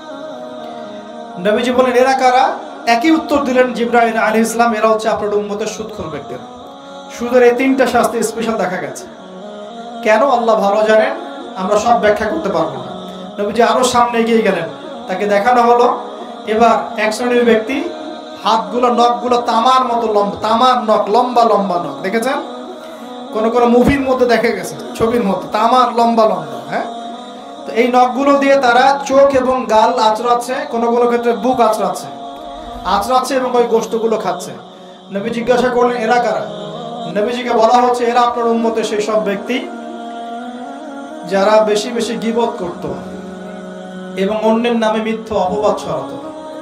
নবীজি বলেন এরা কারা? একই উত্তর দিলেন জিবরাইল আলাইহিস সালাম, এরা হচ্ছে আপনার উম্মতের সুদখোর ব্যক্তিরা। সুদের এই তিনটা শাস্তি স্পেশাল দেখা গেছে। কেন আল্লাহ ভালো জানেন, আমরা সব ব্যাখ্যা করতে পারবো না। নবীজি আরো সামনে এগিয়ে গেলেন, তাকে দেখানো হলো এবার এক শ্রেণীর ব্যক্তি, হাতগুলো নখগুলো তামার মতো লম্বা, তামার নখ, লম্বা লম্বা নখ। দেখেছেন কোন কোন মুভির মধ্যে দেখা গেছে, ছবির মধ্যে তামার লম্বা লম্বা। হ্যাঁ, তো এই নখগুলো দিয়ে তারা চোখ এবং গাল আঁচড়াচ্ছে, কোনো কোনো ক্ষেত্রে বুক আঁচড়াচ্ছে এবং ওই গোশতগুলো খাচ্ছে। নবী জিজ্ঞাসা করলেন এরা কারা? নবীজিকে বলা হচ্ছে এরা আপনার উম্মতের সেই সব ব্যক্তি যারা বেশি বেশি গীবত করত এবং অন্যের নামে মিথ্যা অপবাদ ছড়াতো।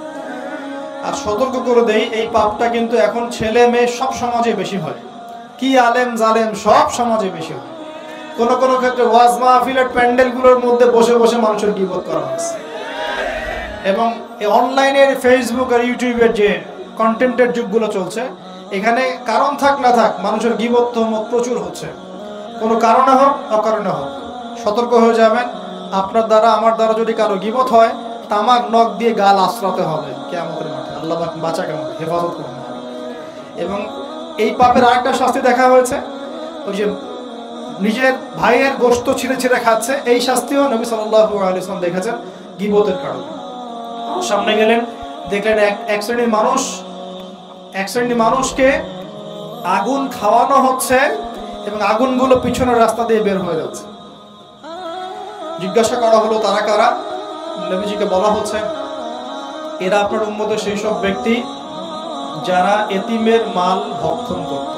আর সতর্ক করে দেই, এই পাপটা কিন্তু এখন ছেলে মেয়ে সব সমাজে বেশি হয়। কি আলেম জালেম সব সমাজে বেশি হয়। কোন কোন ক্ষেত্রে ওয়াজ মাহফিলের প্যান্ডেলগুলোর মধ্যে বসে বসে মানুষের গীবত করা হচ্ছে। এবং এই অনলাইনের ফেসবুক আর ইউটিউবের যে কন্টেন্টের যুগগুলো চলছে, এখানে কারণ থাক না থাক মানুষের গীবত প্রচুর হচ্ছে। কোনো কারণে হোক অকারণে হোক, সতর্ক হয়ে যাবেন। আপনার দ্বারা আমার দ্বারা যদি কারো গীবত হয়, তামাক নখ দিয়ে গাল আশ্রাতে হবে কিয়ামতের মাঠে। আল্লাহ বাঁচা কেমন হেফাজত করুন। এবং এই পাপের আরেকটা শাস্তি দেখা হয়েছে, ওই যে নিজের ভাইয়ের গোশত ছিঁড়ে ছিঁড়ে খাচ্ছে, এই শাস্তিও নবী সাল্লাল্লাহু আলাইহি ওয়াসাল্লাম দেখেছেন গীবতের কারণে। সামনে গেলেন, দেখলেন এক শ্রেণীর মানুষকে আগুন খাওয়ানো হচ্ছে এবং আগুনগুলো পিছনের রাস্তা দিয়ে বের হয়ে যাচ্ছে। জিজ্ঞাসা করা হলো তারা কারা? নবীজিকে বলা হচ্ছে এরা আপনার উম্মতের সেই সব ব্যক্তি যারা এতিমের মাল ভক্ষণ করত।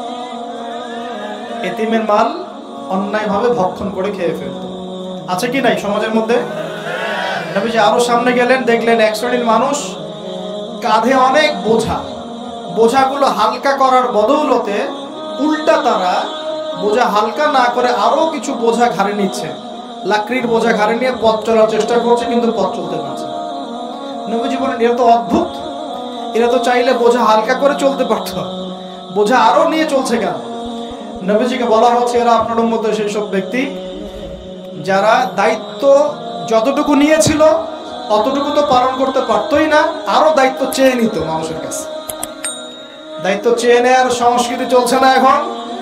এতিমের মাল অন্যায়ভাবে ভক্ষণ করে খেয়ে ফেলত। আছে কি নাই সমাজের মধ্যে? নবীজি আরো সামনে গেলেন, দেখলেন এক শ্রেণীর মানুষ কাঁধে অনেক বোঝাগুলো হালকা করার বদৌলতে উল্টা তারা বোঝা হালকা না করে আরো কিছু বোঝা ঘাড়ে নিচ্ছে। লাকড়ির বোঝা ঘাড়ে নিয়ে পথ চলার চেষ্টা করছে, কিন্তু পথ চলতে পারছে। নবীজি বলেন এরা তো অদ্ভুত, এরা তো চাইলে বোঝা হালকা করে চলতে পারত, বোঝা আরো নিয়ে চলছে কেন? নবীজিকে বলা হচ্ছে এরা আপনার উম্মতের সেই সব ব্যক্তি যারা দায়িত্ব যতটুকু নিয়েছিল অতটুকু তো পালন করতে পারতোই না, আরো দায়িত্ব চেয়ে নিত মানুষের কাছে। দায়িত্ব চেয়ে নেওয়ার সংস্কৃতি চলছে না এখন।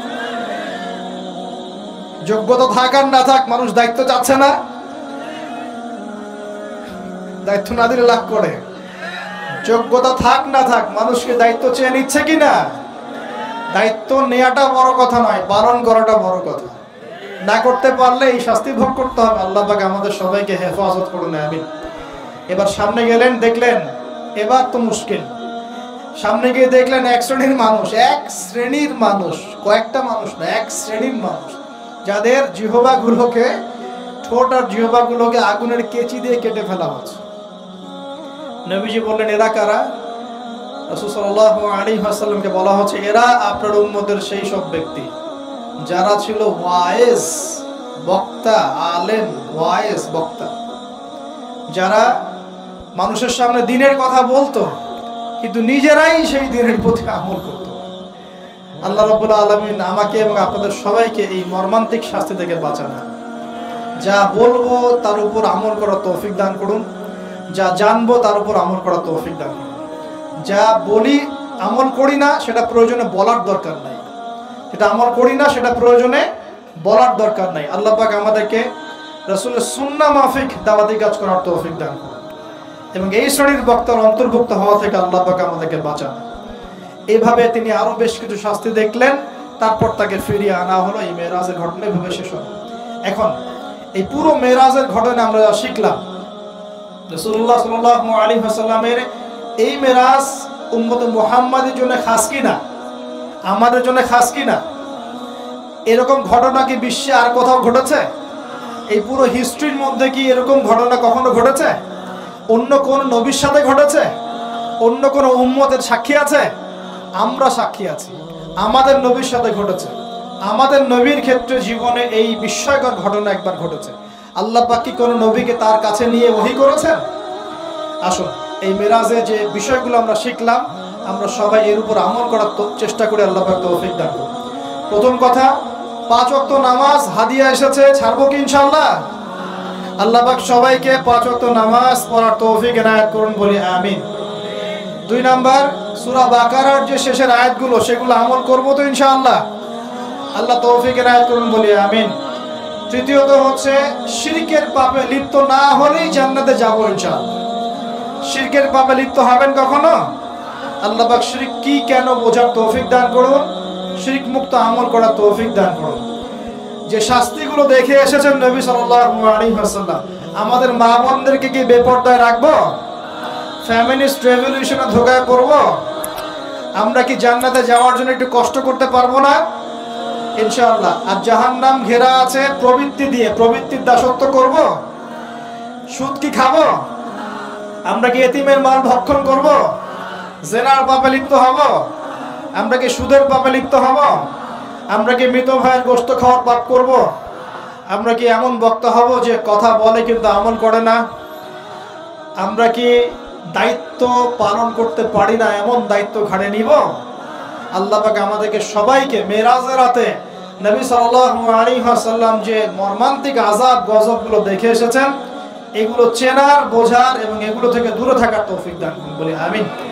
যোগ্যতা থাক আর না থাক মানুষ দায়িত্ব চাচ্ছে না। দায়িত্ব না দিলে লাভ করে। যোগ্যতা থাক না থাক মানুষকে দায়িত্ব চেয়ে নিচ্ছে কিনা? দায়িত্ব নেওয়াটা বড় কথা নয়, পালন করাটা বড় কথা। না করতে পারলে এই শাস্তি ভোগ করতে হবে। আল্লাহ পাক আমাদের সবাইকে হেফাজত করুন, আমিন। এবার সামনে গেলেন, দেখলেন এবার তো মুশকিল। সামনে গিয়ে দেখলেন এক শ্রেণীর মানুষ, কয়েকটা মানুষ না, এক শ্রেণীর মানুষ যাদের জিহ্বাগুলোকে, ঠোঁট আর জিহ্বাগুলোকে আগুনের কেচি দিয়ে কেটে ফেলা হচ্ছে। নবীজি বললেন এরা কারা? রাসূল সাল্লাল্লাহু আলাইহি ওয়াসাল্লামকে বলা হচ্ছে এরা আপনার উম্মতের সেই সব ব্যক্তি যারা ছিল ওয়াইজ বক্তা, আলেম, ওয়াইজ বক্তা, যারা মানুষের সামনে দ্বীনের কথা বলতো কিন্তু নিজেরাই সেই দ্বীনের প্রতি আমল করত। আল্লাহ রাব্বুল আলামিন আমাকে এবং আপনাদের সবাইকে এই মর্মান্তিক শাস্তি থেকে বাঁচান। যা বলবো তার উপর আমল করার তৌফিক দান করুন, যা জানবো তার উপর আমল করার তৌফিক দান করুন। যা বলি আমল করি না সেটা প্রয়োজনে বলার দরকার নাই, যেটা আমল করি না সেটা প্রয়োজনে বলার দরকার নাই। আল্লাহ পাক আমাদেরকে রাসূলের সুন্নাহ মাফিক দাওয়াতি কাজ করার তৌফিক দান করুন এবং এই শ্রেণীর বক্তার অন্তর্ভুক্ত হওয়া থেকে আল্লাহ পাক আমাদেরকে বাঁচান। এইভাবে তিনি আরো বেশ কিছু শাস্তি দেখলেন, তারপর তাকে ফিরিয়ে আনা হলো। এই মেরাজের ঘটনা এভাবে শেষ হলো। এখন এই পুরো মেরাজের ঘটনা আমরা শিখলাম রাসূলুল্লাহ সাল্লাল্লাহু আলাইহি ওয়াসাল্লামের এই মেরাজ উম্মতে মুহাম্মাদের জন্য খাস কিনা, আমাদের জন্য খাস কিনা? এরকম ঘটনা কি বিশ্বে আর কোথাও ঘটেছে? এই পুরো হিস্ট্রির মধ্যে কি এরকম ঘটনা কখনো ঘটেছে? অন্য কোন নবীর সাথে ঘটেছে? অন্য কোন উম্মতের সাক্ষী আছে? আমরা সাক্ষী আছি, আমাদের নবীর সাথে ঘটেছে। আমাদের নবীর ক্ষেত্রে জীবনে এই বিস্ময়কর ঘটনা একবার ঘটেছে। আল্লাহ পাক কি কোনো নবীকে তার কাছে নিয়ে ওহী করেছেন? আসুন এই মেরাজে যে বিষয়গুলো আমরা শিখলাম আমরা সবাই এর উপর আমল করার চেষ্টা করি। আল্লাহ পাক তৌফিক দান করুন। প্রথম কথা, 5 ওয়াক্ত নামাজ হাদিয়া এসেছে, ছাড়বো কি ইনশাআল্লাহ? আল্লাহ পাক সবাইকে 5 ওয়াক্ত নামাজ পড়ার তৌফিক এনায়েত করুন, বলি আমিন। 2 নাম্বার, সূরা বাকারার যে শেষের আয়াতগুলো সেগুলো আমল করব তো ইনশাআল্লাহ? আল্লাহ তৌফিক এনায়েত করুন, বলি আমিন। তৃতীয়ত হচ্ছে শিরকের পাপে লিপ্ত না হলেই জান্নাতে যাব ইনশাআল্লাহ। শিরকের পাপে লিপ্ত হবেন কখনো? আল্লাহ পাক শিরক কি কেন বোঝার তৌফিক দান করুন, শিরক মুক্ত আমল করার তৌফিক দান করুন। যে শাস্তিগুলো দেখে এসেছেন নবী সাল্লাল্লাহু আলাইহি ওয়াসাল্লাম, আমাদের মা বোনদেরকে কি বেপরদায় রাখবো? ফ্যামিলিস্ট রেভলিউশনে ধোঁকায় পড়বো? আমরা কি জান্নাতে যাওয়ার জন্য একটু কষ্ট করতে পারবো না? ইনশাআল্লাহ। আর জাহান্নাম ঘেরা আছে প্রবৃত্তি দিয়ে, প্রবৃত্তির দাসত্ব করব? সুদ কি খাবো? আমরা কি এতিমের মাল ভক্ষণ করব? জেনার পাপে লিপ্ত হব? আমরা কি সুদের পাপে লিপ্ত হব? আমরা কি মৃত ভাইয়ের গোশত খাওয়ার পাপ করব? আমরা কি এমন বক্তা হব যে কথা বলে কিন্তু আমল করে না? আমরা কি দায়িত্ব পালন করতে পারি না এমন দায়িত্ব ঘাড়ে নিব? আল্লাহ পাক আমাদেরকে সবাইকে মেরাজের রাতে নবী সাল্লাল্লাহু আলাইহি ওয়াসাল্লাম যে মর্মান্তিক আযাব গজবগুলো দেখে এসেছেন এগুলো চেনার, বোঝার এবং এগুলো থেকে দূরে থাকার তৌফিক দান করুন, বলি আমিন।